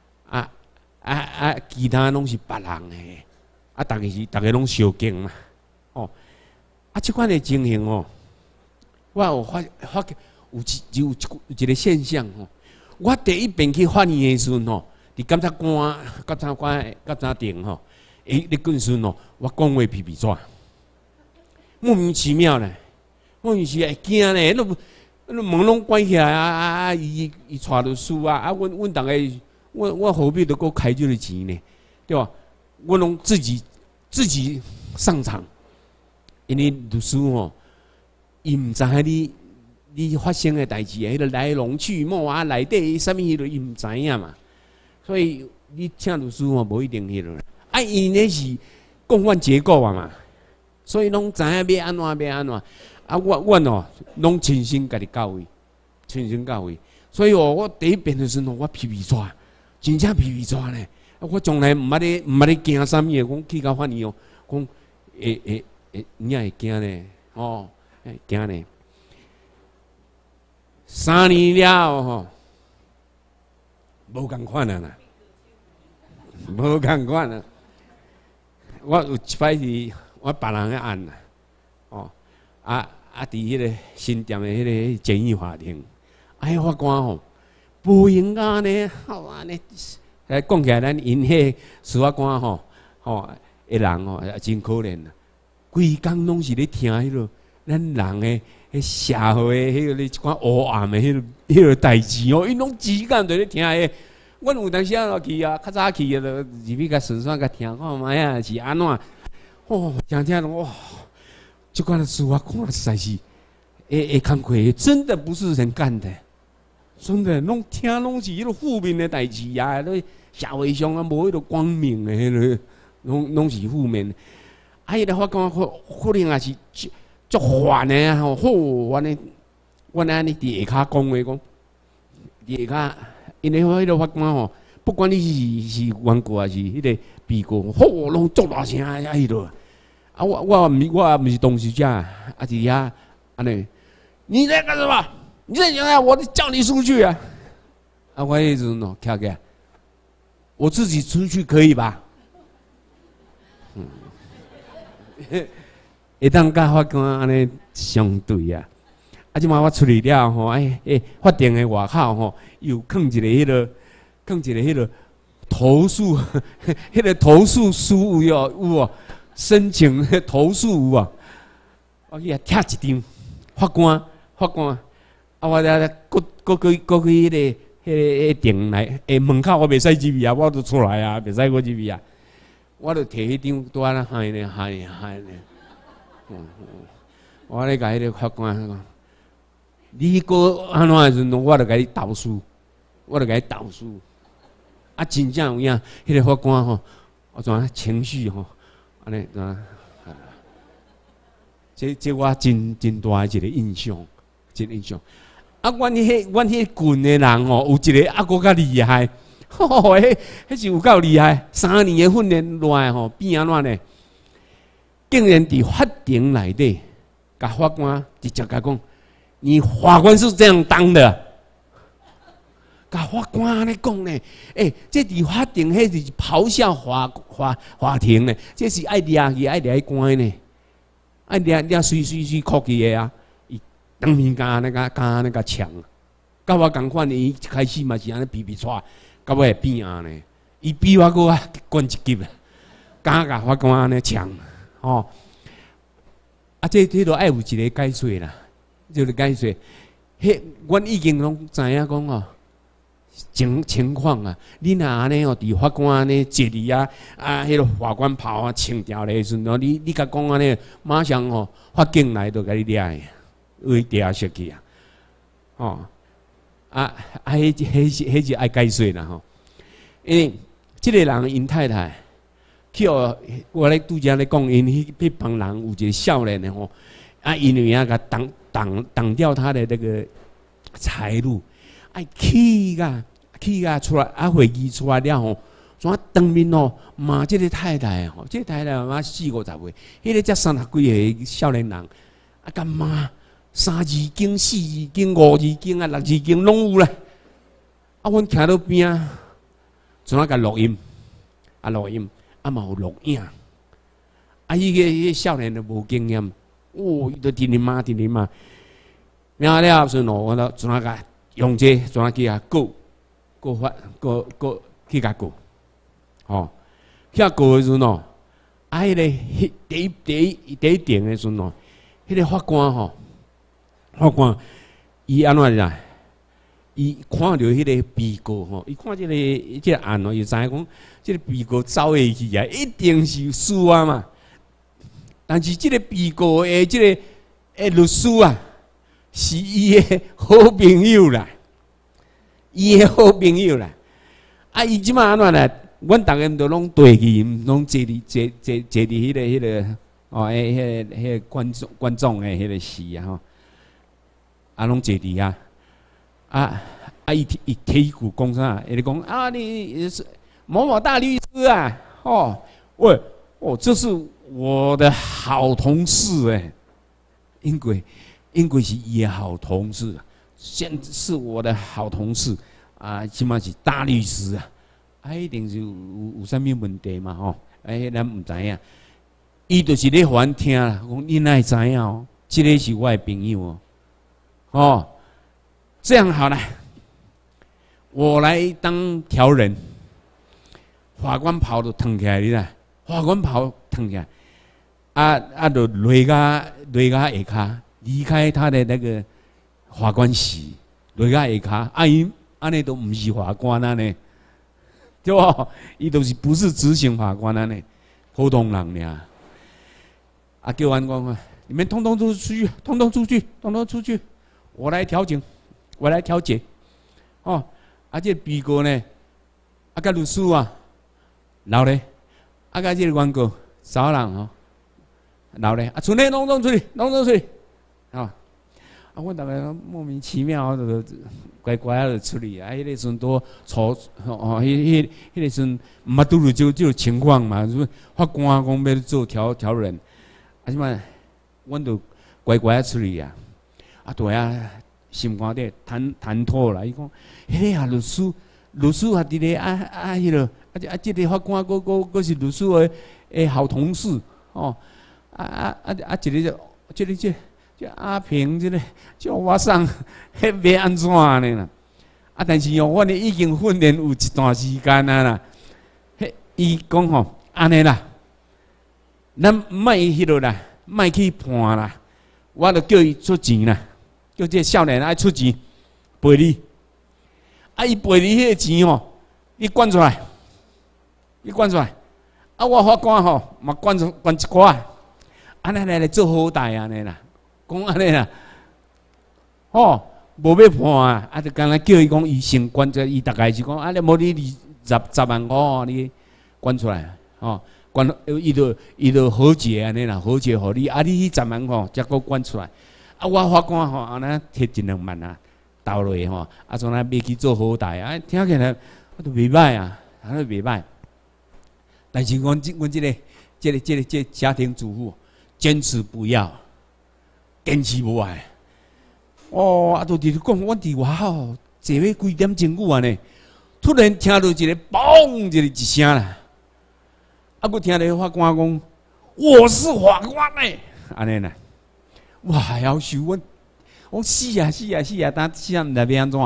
B: 其他拢是别人诶，啊，逐个拢收经嘛，吼，啊，即款诶情形哦，我有发有一个现象吼，我第一遍去法院诶时阵吼，伫检察庭吼，咧时阵吼，我讲话皮纸，莫名其妙咧，莫名其妙会惊咧，门拢关起来啊！伊带律师啊！阮逐个，我何必都搁开这个钱呢？对吧？我拢自己上场，因为律师吼，伊毋知影你发生的代志，迄个来龙去脉啊，内底啥物迄个伊毋知影嘛。所以你请律师吼，无一定迄个。啊，因那是共犯结构啊嘛，所以拢知影要安怎。啊，我哦，拢亲身家己教育，所以哦，我第一遍的时候，我皮抓，真正皮抓呢。我从来毋捌咧惊啥物嘢，讲去到法院哦，讲你也会惊呢，哦，会惊呢。3年了吼，无共款啊啦，无共款啊。我有一摆是我别人嘅案啦，哦。伫迄个新店的迄个简易法庭，哎，法官吼，无闲安尼，好安尼，讲起来，咱因迄司法官吼，的人吼，真可怜啦，规工拢是咧听迄落咱人的迄社会迄个咧一款黑暗的迄个代志哦，因拢时间在咧听迄。阮有当时啊去啊，较早去啊，就入去甲顺便甲听看卖啊，是安怎？哦，听哇！这款的事我看实在是，工课真的不是人干的，真的，拢听拢是迄个负面的代志啊，那社会上啊无迄个光明的迄个，拢是负面。啊，伊个法官可能也是足烦的啊，吼，阮安尼伫下骹讲话讲，伫下骹，因为迄个法官吼，不管你是原告还是迄个被告，拢足大声啊，迄落。啊，我不是董事长，啊，伫遐安尼，你在干什么？你在讲啊？我叫你出去啊！啊，我迄阵喏，跳起来，我自己出去可以吧？会当甲法官安尼相对啊。啊，即马我出去了吼，法庭的外口吼，又放一个迄个投诉，迄个投诉书有哦。申请投诉有啊，我去贴一张，法官，啊，我搁去迄个庭内，门口我袂使入去啊，我都出来啊，袂使我入去啊，我就摕迄张拄啊喊呢，我咧甲迄个法官讲，你搁安怎时阵，我就甲你投诉，啊，真正有影，迄个法官吼，我怎情绪吼。安尼啊，这我真大一个印象，啊，阮迄群的人吼，有一个啊，搁较厉害，迄是有够厉害。3年的训练落来吼，变安怎呢？竟然伫法庭内底，甲法官直接甲讲，你法官是这样当的。甲法官安尼讲呢，这伫法庭迄是咆哮法庭呢，这是爱抓去爱抓关呢，爱抓水哭去的啊！伊当面甲那个抢，甲我共款，伊一开始嘛是安尼皮拽，到尾变啊呢，伊比我搁悬一级啦，甲法官安尼抢，吼！啊，这都爱有一个解说啦，就是解说，阮已经拢知影讲哦。 情况啊，你若安尼哦，伫法官安尼坐伫啊，迄个法官袍啊穿掉咧时阵哦，你甲讲安尼，马上哦，法警来都甲你掠去，为抓失去啊，哦，迄是爱解说啦吼，因为即个人因太太，去哦，我咧拄则咧讲，因迄帮人有一个少年的吼，因为甲挡掉他的那个财路，气啊出来，会议出来了吼，怎当面哦骂即个太太吼，即个太太嘛40-50岁，迄个才36几岁少年人，干骂3字经、4字经、5字经6字经拢有啦。阮徛到边啊，怎甲录音，嘛有录影，迄个少年都无经验，伊就直直骂，骂了时阵我怎甲用这怎去告法去甲告，吼，去甲告的时阵哦，迄个第一庭的时阵哦，迄个法官伊安怎啦？伊看到迄个被告吼，伊看即个案哦，伊知影讲即个被告走会去啊，一定是输啊嘛。但是即个被告的即个律师啊，是伊的好朋友啦。伊的好朋友啦，伊即马安怎啦？阮逐个都拢对去，拢坐伫迄个哦，迄个观众的迄个席啊吼，拢坐伫啊，伊提股讲啥？伊咧讲你是某某大律师啊，喂，这是我的好同事哎，因为是伊的好同事。现是我的好同事起码是大律师一定是有啥物问题嘛吼？咱唔知影，伊就是咧互咱听啦，讲你哪会知影哦？这个是我的朋友哦，这样好了，我来当调人，法官袍都脱起来啦，法官袍脱起来，就落下下骹，离开他的那个。法官席落下下骹，伊安尼都毋是法官安尼，对不？伊都是不是执行法官安尼，普通人尔。叫阮讲你们通通出去，通通出去，我来调解，哦，这被告呢，甲律师老咧，甲这个原告少人哦，老咧，剩咧拢出去，阮大家莫名其妙就乖乖就处理迄个时阵都吵迄个时阵毋捌拄着这种情况嘛，法官讲要做调人，即摆阮就乖乖处理对心肝底谈妥啦。伊讲，迄个律师伫咧迄落即个法官佫是律师的好同事哦，一个这阿平这个叫我上，迄要安怎呢啦？但是阮已经训练有一段时间啦。伊讲吼，安尼啦，咱莫迄落啦，莫去判啦，我就叫伊出钱啦，叫这少年爱出钱赔你。伊赔你迄个钱吼，伊管出来，我法官吼嘛管一寡，安尼来做好代安尼啦。讲安尼啦，无要判就干那叫伊讲，伊先管这，伊大概是讲，你无你10万块你管出来，管伊就和解安尼啦，和解互你，你迄10万块才够管出来，我法官安尼摕1-2万投落去从那要去做好代听起来都袂歹都袂歹，但是阮这个家庭主妇坚持不要。坚持无爱，就伫讲，阮伫外口坐要几点钟久呢？突然听到一个嘣，一声啦，佫听到法官讲：“我是法官呢。”安尼啦，我还要求我死啊！当死啊，毋知要安怎？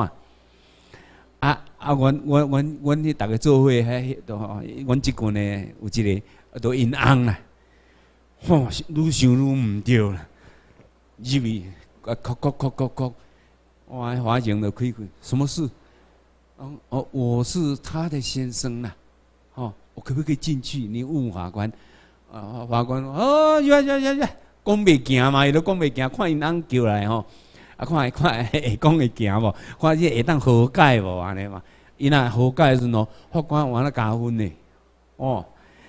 B: 阮迄逐个做伙阮即群呢有一个都因翁啦，愈想愈毋对啦。入去，哭，哇！法庭就开，什么事？ 我是他的先生啦，哦，我可不可以进去？你问法官，法官呀，讲袂行嘛，伊都讲袂行，看因翁叫来吼，看会讲会行无？看这会当和解无安尼嘛？伊若和解时喏，法官完了加分呢，哦，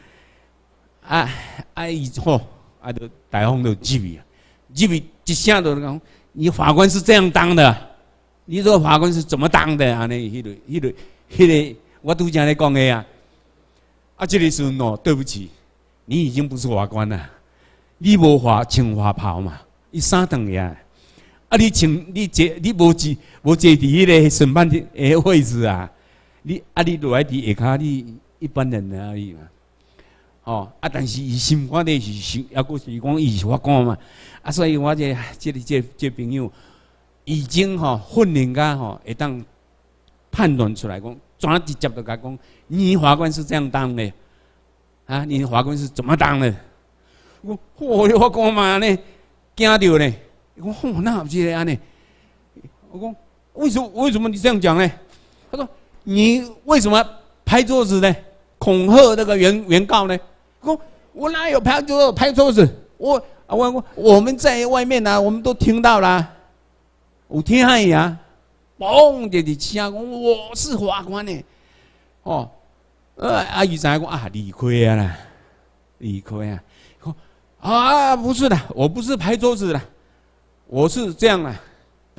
B: 伊吼，就大方就入去，一声就讲，你法官是这样当的，你这个法官是怎么当的？安尼，迄个，我拄才咧讲的啊，这个时阵喏，对不起，你已经不是法官了。你无穿法袍嘛？伊衫长呀，你无坐伫迄个审判的位置啊？你落来伫下骹，你一般人而已嘛。哦，但是伊心肝底是抑阁是讲伊是法官嘛？所以我这朋友已经训练甲会当判断出来讲，怎直接就甲讲，你法官是这样当的啊？你法官是怎么当的？我讲嘛呢，惊到呢。我讲那不是安尼。我讲为什么你这样讲呢？他说你为什么拍桌子呢？恐吓那个原告呢？我哪有拍桌子？我们在外面啊，我们都听到啦，有听呀，嘣就是声讲我是法官呢。哦，伊知影讲理亏啊啦，理亏啊。不是的，我不是拍桌子的，我是这样啦。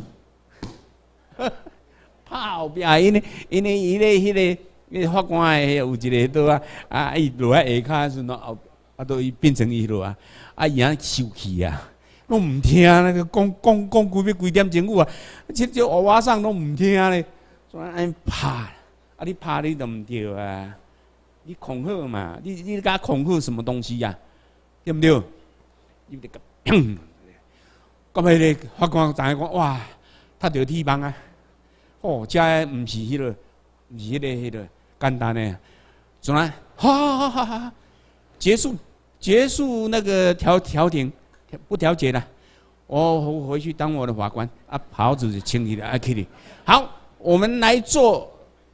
B: 拍后壁，因为迄个法官的有一个倒伊落来下骹时喏，都伊变成伊落伊生气啊，拢唔听那个讲几点钟啊，这乌瓦上拢唔听咧，所以安拍，你拍你都唔对啊，你恐吓嘛，你甲恐吓什么东西呀？对不对？伊就个砰，咁迄个法官知影讲哇，他着铁棒啊！哦，这毋是迄个，毋是迄个简单的，怎来？好，结束那个调停，不调解了。我回去当我的法官袍子就清理了，去你。好，我们来做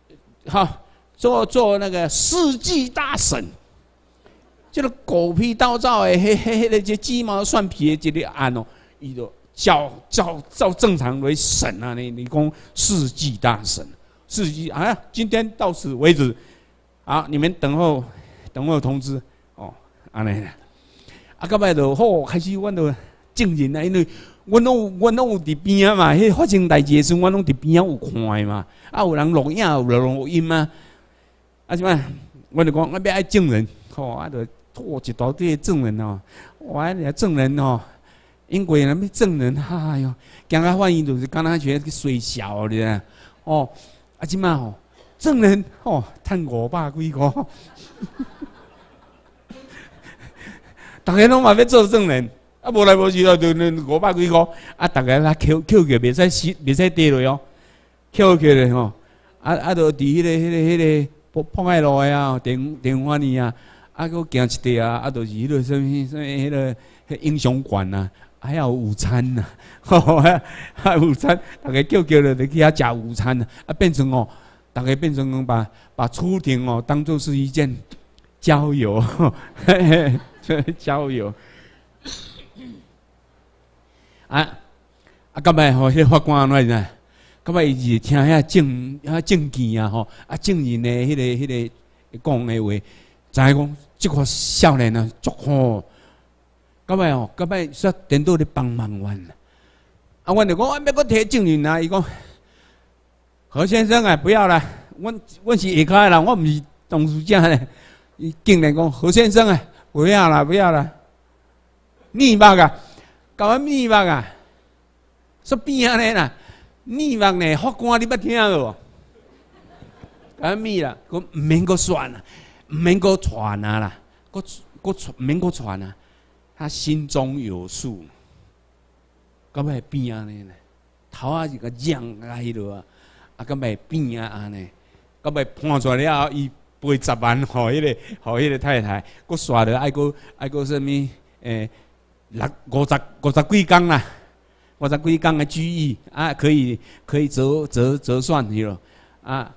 B: 那个世纪大审。这个狗屁倒灶的，迄个这鸡毛蒜皮的这个案哦，伊就照正常来审啊！你讲世纪大审，世纪啊，今天到此为止，好，你们等候通知哦，安尼。到尾就好，开始阮就证人啊，因为阮拢有伫边啊嘛，迄发生代志的时阵，阮拢伫边啊有看嘛，有人录影有录音啊，什么？阮就讲，我要爱证人，就拖一大堆证人哦，哇，证人哦，因为那证人，哎哟，惊到反应就是敢若觉得水小的哦，即摆吼，证人趁500几块，大家拢嘛要做证人，无来无去就500几块，大家来扣起袂使跌落哦，扣起来吼，就伫迄个碰爱路的电话呢啊。佮行一块就是迄个什么迄个英雄馆啊，还有午餐呐，午餐，大家叫了就去遐食午餐呐，变成大家变成把出庭当作是一件郊游，郊游。到尾迄个法官安怎呢？到尾伊是听遐证件啊，证人的迄个讲的话，知影讲。这个少年啊，足好，到尾煞颠倒咧帮忙阮。阮就讲，要搁提证人啊。伊讲，何先生啊，不要啦，阮是下骹人，我毋是当事者咧。伊竟然讲，何先生啊，不要啦，密码啊，搞阮密码啊，煞变安尼啦，密码呢，法官你捌听无？搞阮密啦，讲毋免搁算啦。唔免搁传啊啦，唔免搁传啊，他心中有数。到尾变安尼呢？头一个嚷迄落啊，到尾变安尼，到尾判出来了后，伊赔10万，互迄个太太，搁刷了爱搁什么50几工啦，50几工的拘役可以折算去咯，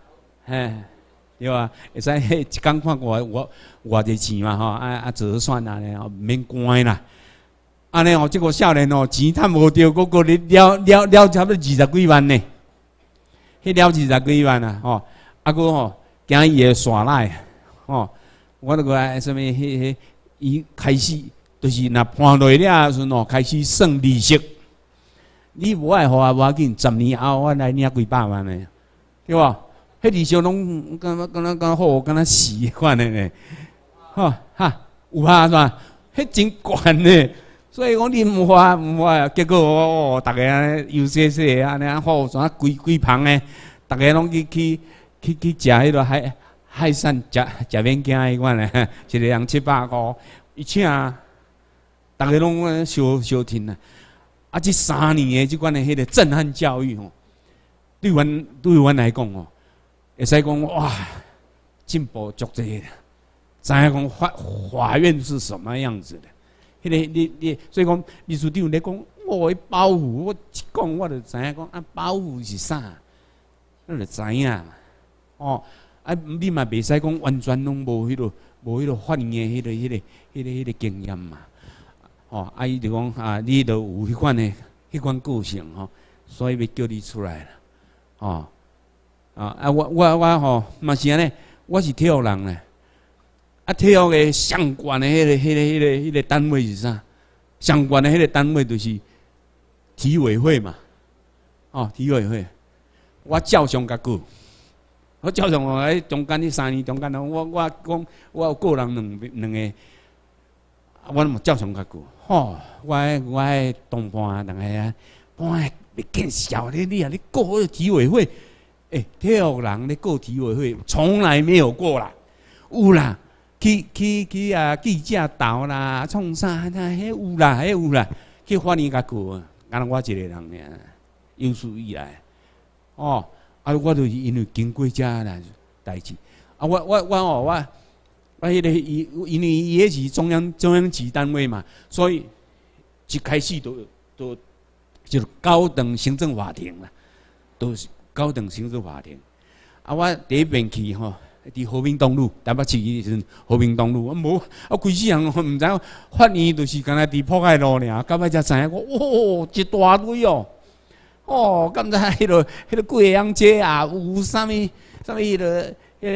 B: 嘿，对啊，会使一工看偌济钱嘛吼，折算啊，毋免关啦。安尼哦，这个少年哦，钱趁无着，个个了差不多20几万呢，迄了20几万啊，吼，个吼，惊伊会耍赖，吼，我那个什么伊开始就是若判落了时阵哦，开始算利息，你无爱互啊，无要紧，10年后我来领几百万呢，对吧？迄利息拢敢好，敢死款的呢，吼哈，有啊是吧？迄真悬呢。所以讲你毋花，结果哦，逐个安尼油洗洗安尼好，啥规旁诶，逐个拢去食迄个海产，食免惊迄款诶，一个人700块，伊请，逐个拢小听啊。啊，这3年诶，即款诶迄个震撼教育吼，对阮来讲哦，会使讲哇，进步足济啦，知影讲法院是什么样子的。迄个你，所以讲秘书长咧讲，我保护，我一讲我就知影讲啊，保护是啥，咱就知影。哦，啊，你嘛袂使讲完全拢无迄个法院诶迄个经验嘛。哦，啊，伊就讲啊，你都有迄款个性吼，所以要叫你出来啦。哦，我吼嘛是安尼，我是体育人咧。啊，体育的上悬的迄个单位是啥？上悬的迄个单位就是体委会嘛，哦，体委会。我照常甲过，我照常喺中间迄3年中间，我讲我有个人两个，我嘛照常甲过。吼，我迄同伴两个啊，半要见笑咧，你过迄个体委会，体育人咧过体委会，从来没有过啦，有啦。去啊！记者斗啦，创啥？迄有啦，去法院甲告啊！敢我一个人尔，有史以来，哦，啊，我就是因为经过遮啦代志，啊，我迄个因为伊也是中央级单位嘛，所以一开始就高等行政法庭啦，都是高等行政法庭。啊，我第一遍去吼。伫和平东路，台北市迄时阵和平东路，我无规世人毋知法院就是干那伫铺盖路尔，到尾才知影讲，哦，一大堆哦，哦，敢知迄个贵阳街啊，有啥物迄个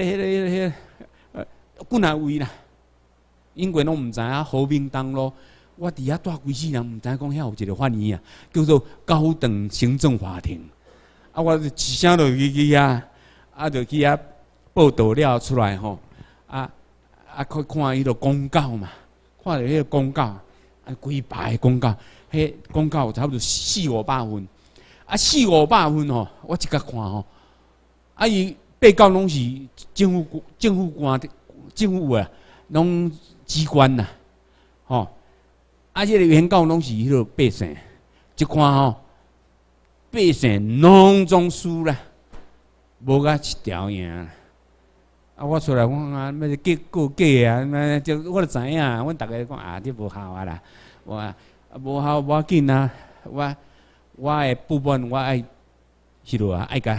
B: 几哪位啦？因为拢毋知影和平东路，我伫遐住规世人毋知影讲遐有一个法院啊，叫做高等行政法庭。啊，我一声就去遐，啊，就去遐。报道了出来吼，去看迄个公告嘛，看到迄个公告，几排公告，迄公告有差不多400-500份，400-500份吼，我即个看吼，伊被告拢是政府啊，拢机关呐，吼，即个原告拢是迄个百姓，一看吼，百姓拢总输啦，无甲一条赢。我出来，我讲要过假啊！我就知影，阮逐个讲啊，这无效啊啦！我无效无要紧啊！我的部分我爱迄落啊，爱甲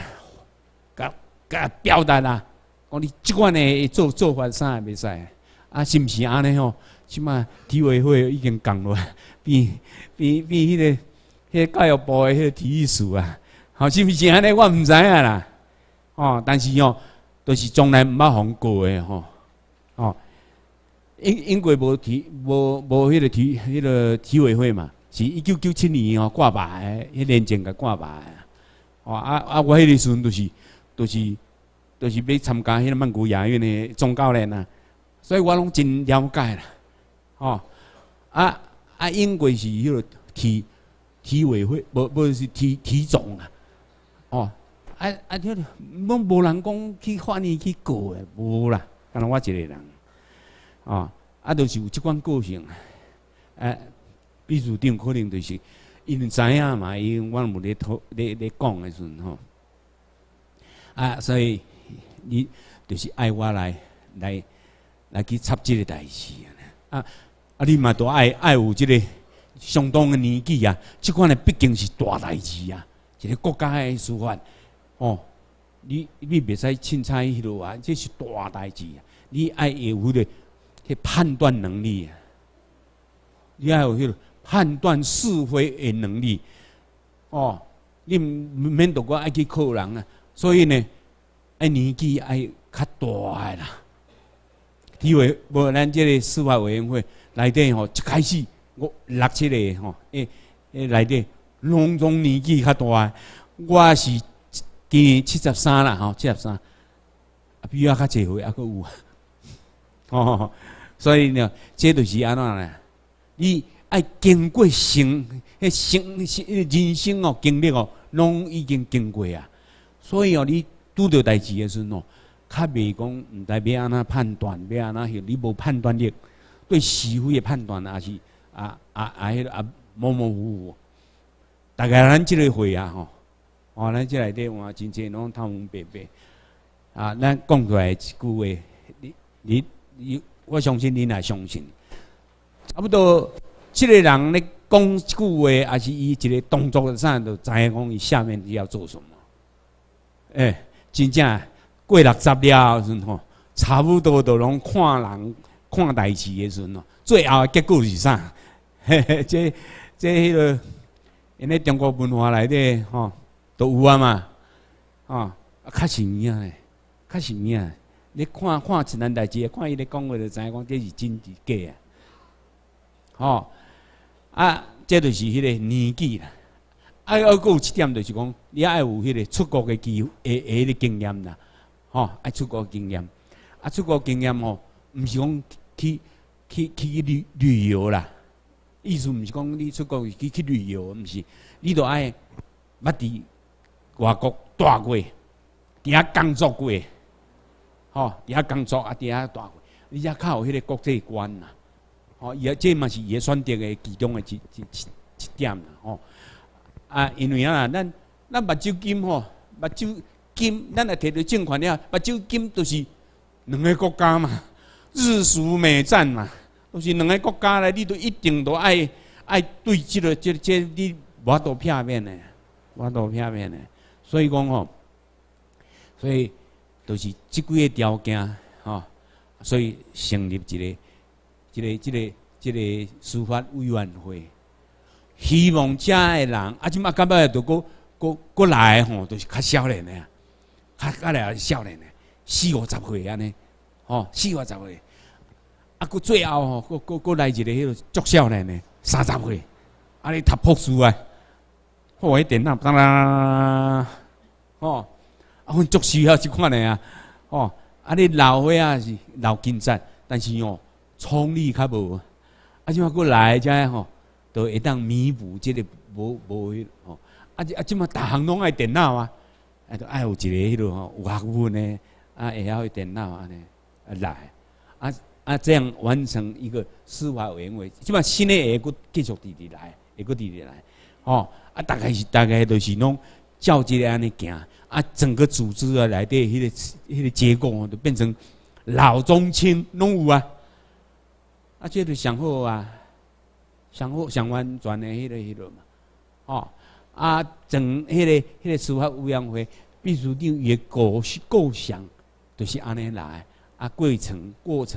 B: 表达啊！讲你即款的做法啥也袂使啊？是毋是安尼吼？即马体委会已经降落，比迄个教育部的迄个体育署啊，吼是毋是安尼？我毋知影啦。哦，但是吼。都是从来毋捌互过诶吼，哦，英国无迄个体委会嘛，是1997年哦挂牌，迄年前甲挂牌，哦我迄个时阵就是要参加迄个曼谷亚运诶总教练啊，所以我拢真了解啦，哦，英国是迄个体委会，无是体总啊，哦。迄拢无人讲去法院去告诶，无啦，干那我一个人，就是有即款个性，秘书长可能就是因为知影嘛，因为我有咧讲诶时阵吼，所以你就是爱我来去插即个代志你嘛都爱有即个相当诶年纪啊，即款诶毕竟是大代志啊，一个国家诶司法。哦， 你袂使凊彩迄落啊，这是大代志啊！你爱有迄个去判断能力啊，你爱有迄个判断是非的能力哦。你免独个爱去靠人啊，所以呢，爱年纪爱较大诶啦。因为无咱这个司法委员会内底吼，一开始6、7个吼，内底拢总年纪较大。我是今年73啦，吼73，比我较济岁还佫有，哦，所以呢，这就是安怎呢？你爱经过人生哦，经历哦，拢已经经过啊。所以哦，你拄到代志的时阵哦。较袂讲，毋知要安怎判断，要安怎你无判断力，对是非的判断也是迄个模模糊糊。大概咱即个会啊吼，咱即内底话真济拢头毛白白啊，咱讲出来一句话，你，我相信你也相信。差不多，即个人咧讲一句话，还是伊一个动作啥，就知影讲伊下面要做什么。真正。过60了时阵吼，差不多都拢看人看代志的时阵吼，最后的结果是啥？这迄个，因咧中国文化内底吼都有啊嘛，较是物啊嘞，较是物啊。你看一件代志，看伊咧讲话就知影讲这是真是假啊。这就是迄个年纪啦。还有一点就是讲，你爱有迄个出国的机会迄个经验啦。爱出国经验，出国经验吼，毋是讲去旅游啦。意思毋是讲你出国去旅游，毋是，你著爱捌伫外国住过，伫遐工作过，伫遐工作伫遐住过，你才较有迄个国际观啦。这嘛是伊选择的其中的一点啦。因为咱目睭金目睭。咱来摕到政权了，目睭金就是两个国家嘛，日苏美战嘛，都是两个国家咧，你都一定都爱对这你无法度片面的，无法度片面的。所以讲所以就是这几个条件所以成立一个司法委员会，希望遮的人即马到尾就过来吼，都是较少年的。较来少年的，40-50岁安尼，40-50岁，佫最后佫来一个迄个足少年的，30岁，安尼读博士啊，迄电脑当啦，阮足需要即款的啊，你老岁啊是老经济，但是创意较无，即马佫来遮都会当弥补即个无迄即马逐项拢爱电脑啊。都爱有一个迄落有学问的会晓电脑安尼来这样完成一个司法委员会。即摆新的会佫继续直来，会佫直来大概都是拢照即个安尼行整个组织内底迄个结构就变成老中青拢有这就上好啊，上好上完全的迄落嘛整迄个司法委员会秘书长伊的构想，就是安尼来过程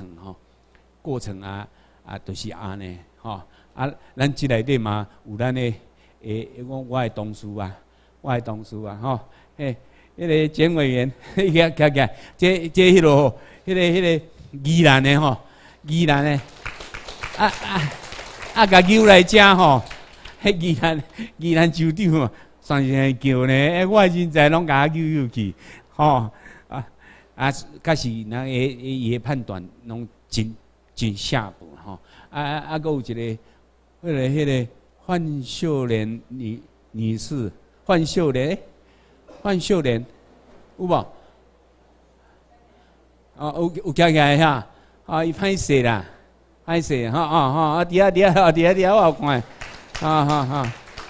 B: 就是安尼咱即内底嘛有咱的我的同事迄个简委员，徛，这迄落迄个宜兰的宜兰的甲揪来遮迄宜兰州长算是叫呢，我真在拢甲揪去，假是咱伊的判断拢真下步佫有一个迄个范秀莲女士，范秀莲有无？有行起来遐，伊歹势啦，歹势，伫遐我有看，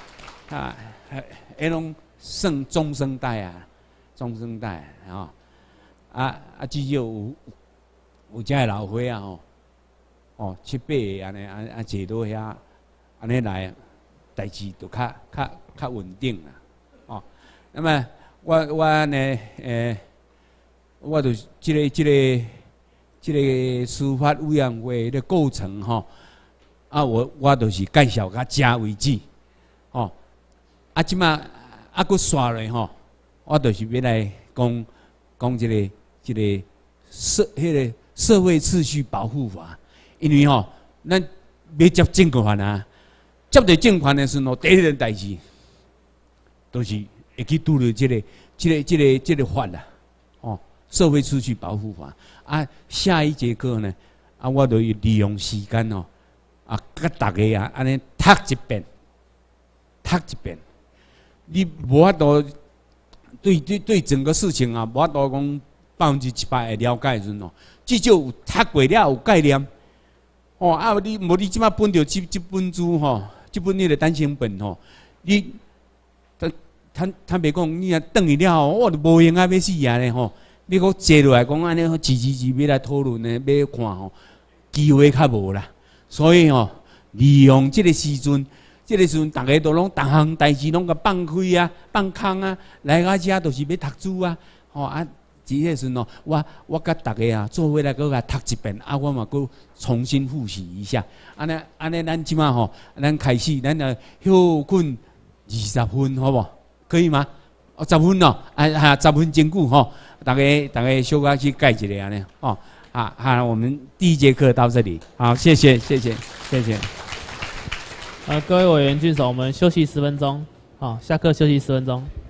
B: 迄种算中生代至少有遮个老伙7、8个安尼坐到遐，安尼来，代志就较稳定啦。那么我呢，我就这个司法委员会的构成吼，啊，我就是介绍到这为止，吼，啊，即马啊，佫刷落吼，我就是要来讲这个社会秩序保护法，因为吼，咱要接政权啊，接到政权的时候，第一件代志，就是会去拄着这个法啦，哦，社会秩序保护法啊。下一节课呢，啊，我就利用时间哦，啊，甲大家啊，安尼读一遍，你无法度对整个事情啊，无法度讲100%会了解阵哦，至少有读过了有概念。哦啊，你即马本着这本书吼，这本迄个单行本吼，你坦白讲，你啊转去了，我都无闲啊要死啊咧吼！你搁坐落来讲安尼，字要来讨论呢，要看吼，机会较无啦。所以吼，利用这个时阵，大家都拢逐项代志拢甲放开啊，放空啊，来到遮都是要读书啊，吼啊！即个时阵哦，我甲大家啊，做伙来搁甲读一遍啊，我嘛搁重新复习一下。安尼，咱即马吼，咱开始，咱休困20分，好无？可以吗？10分哦，10分真久吼。大家小可去改一下安尼哦。好，我们第一节课到这里，好，谢谢。
A: 各位委员举手，我们休息10分钟，好，下课休息10分钟。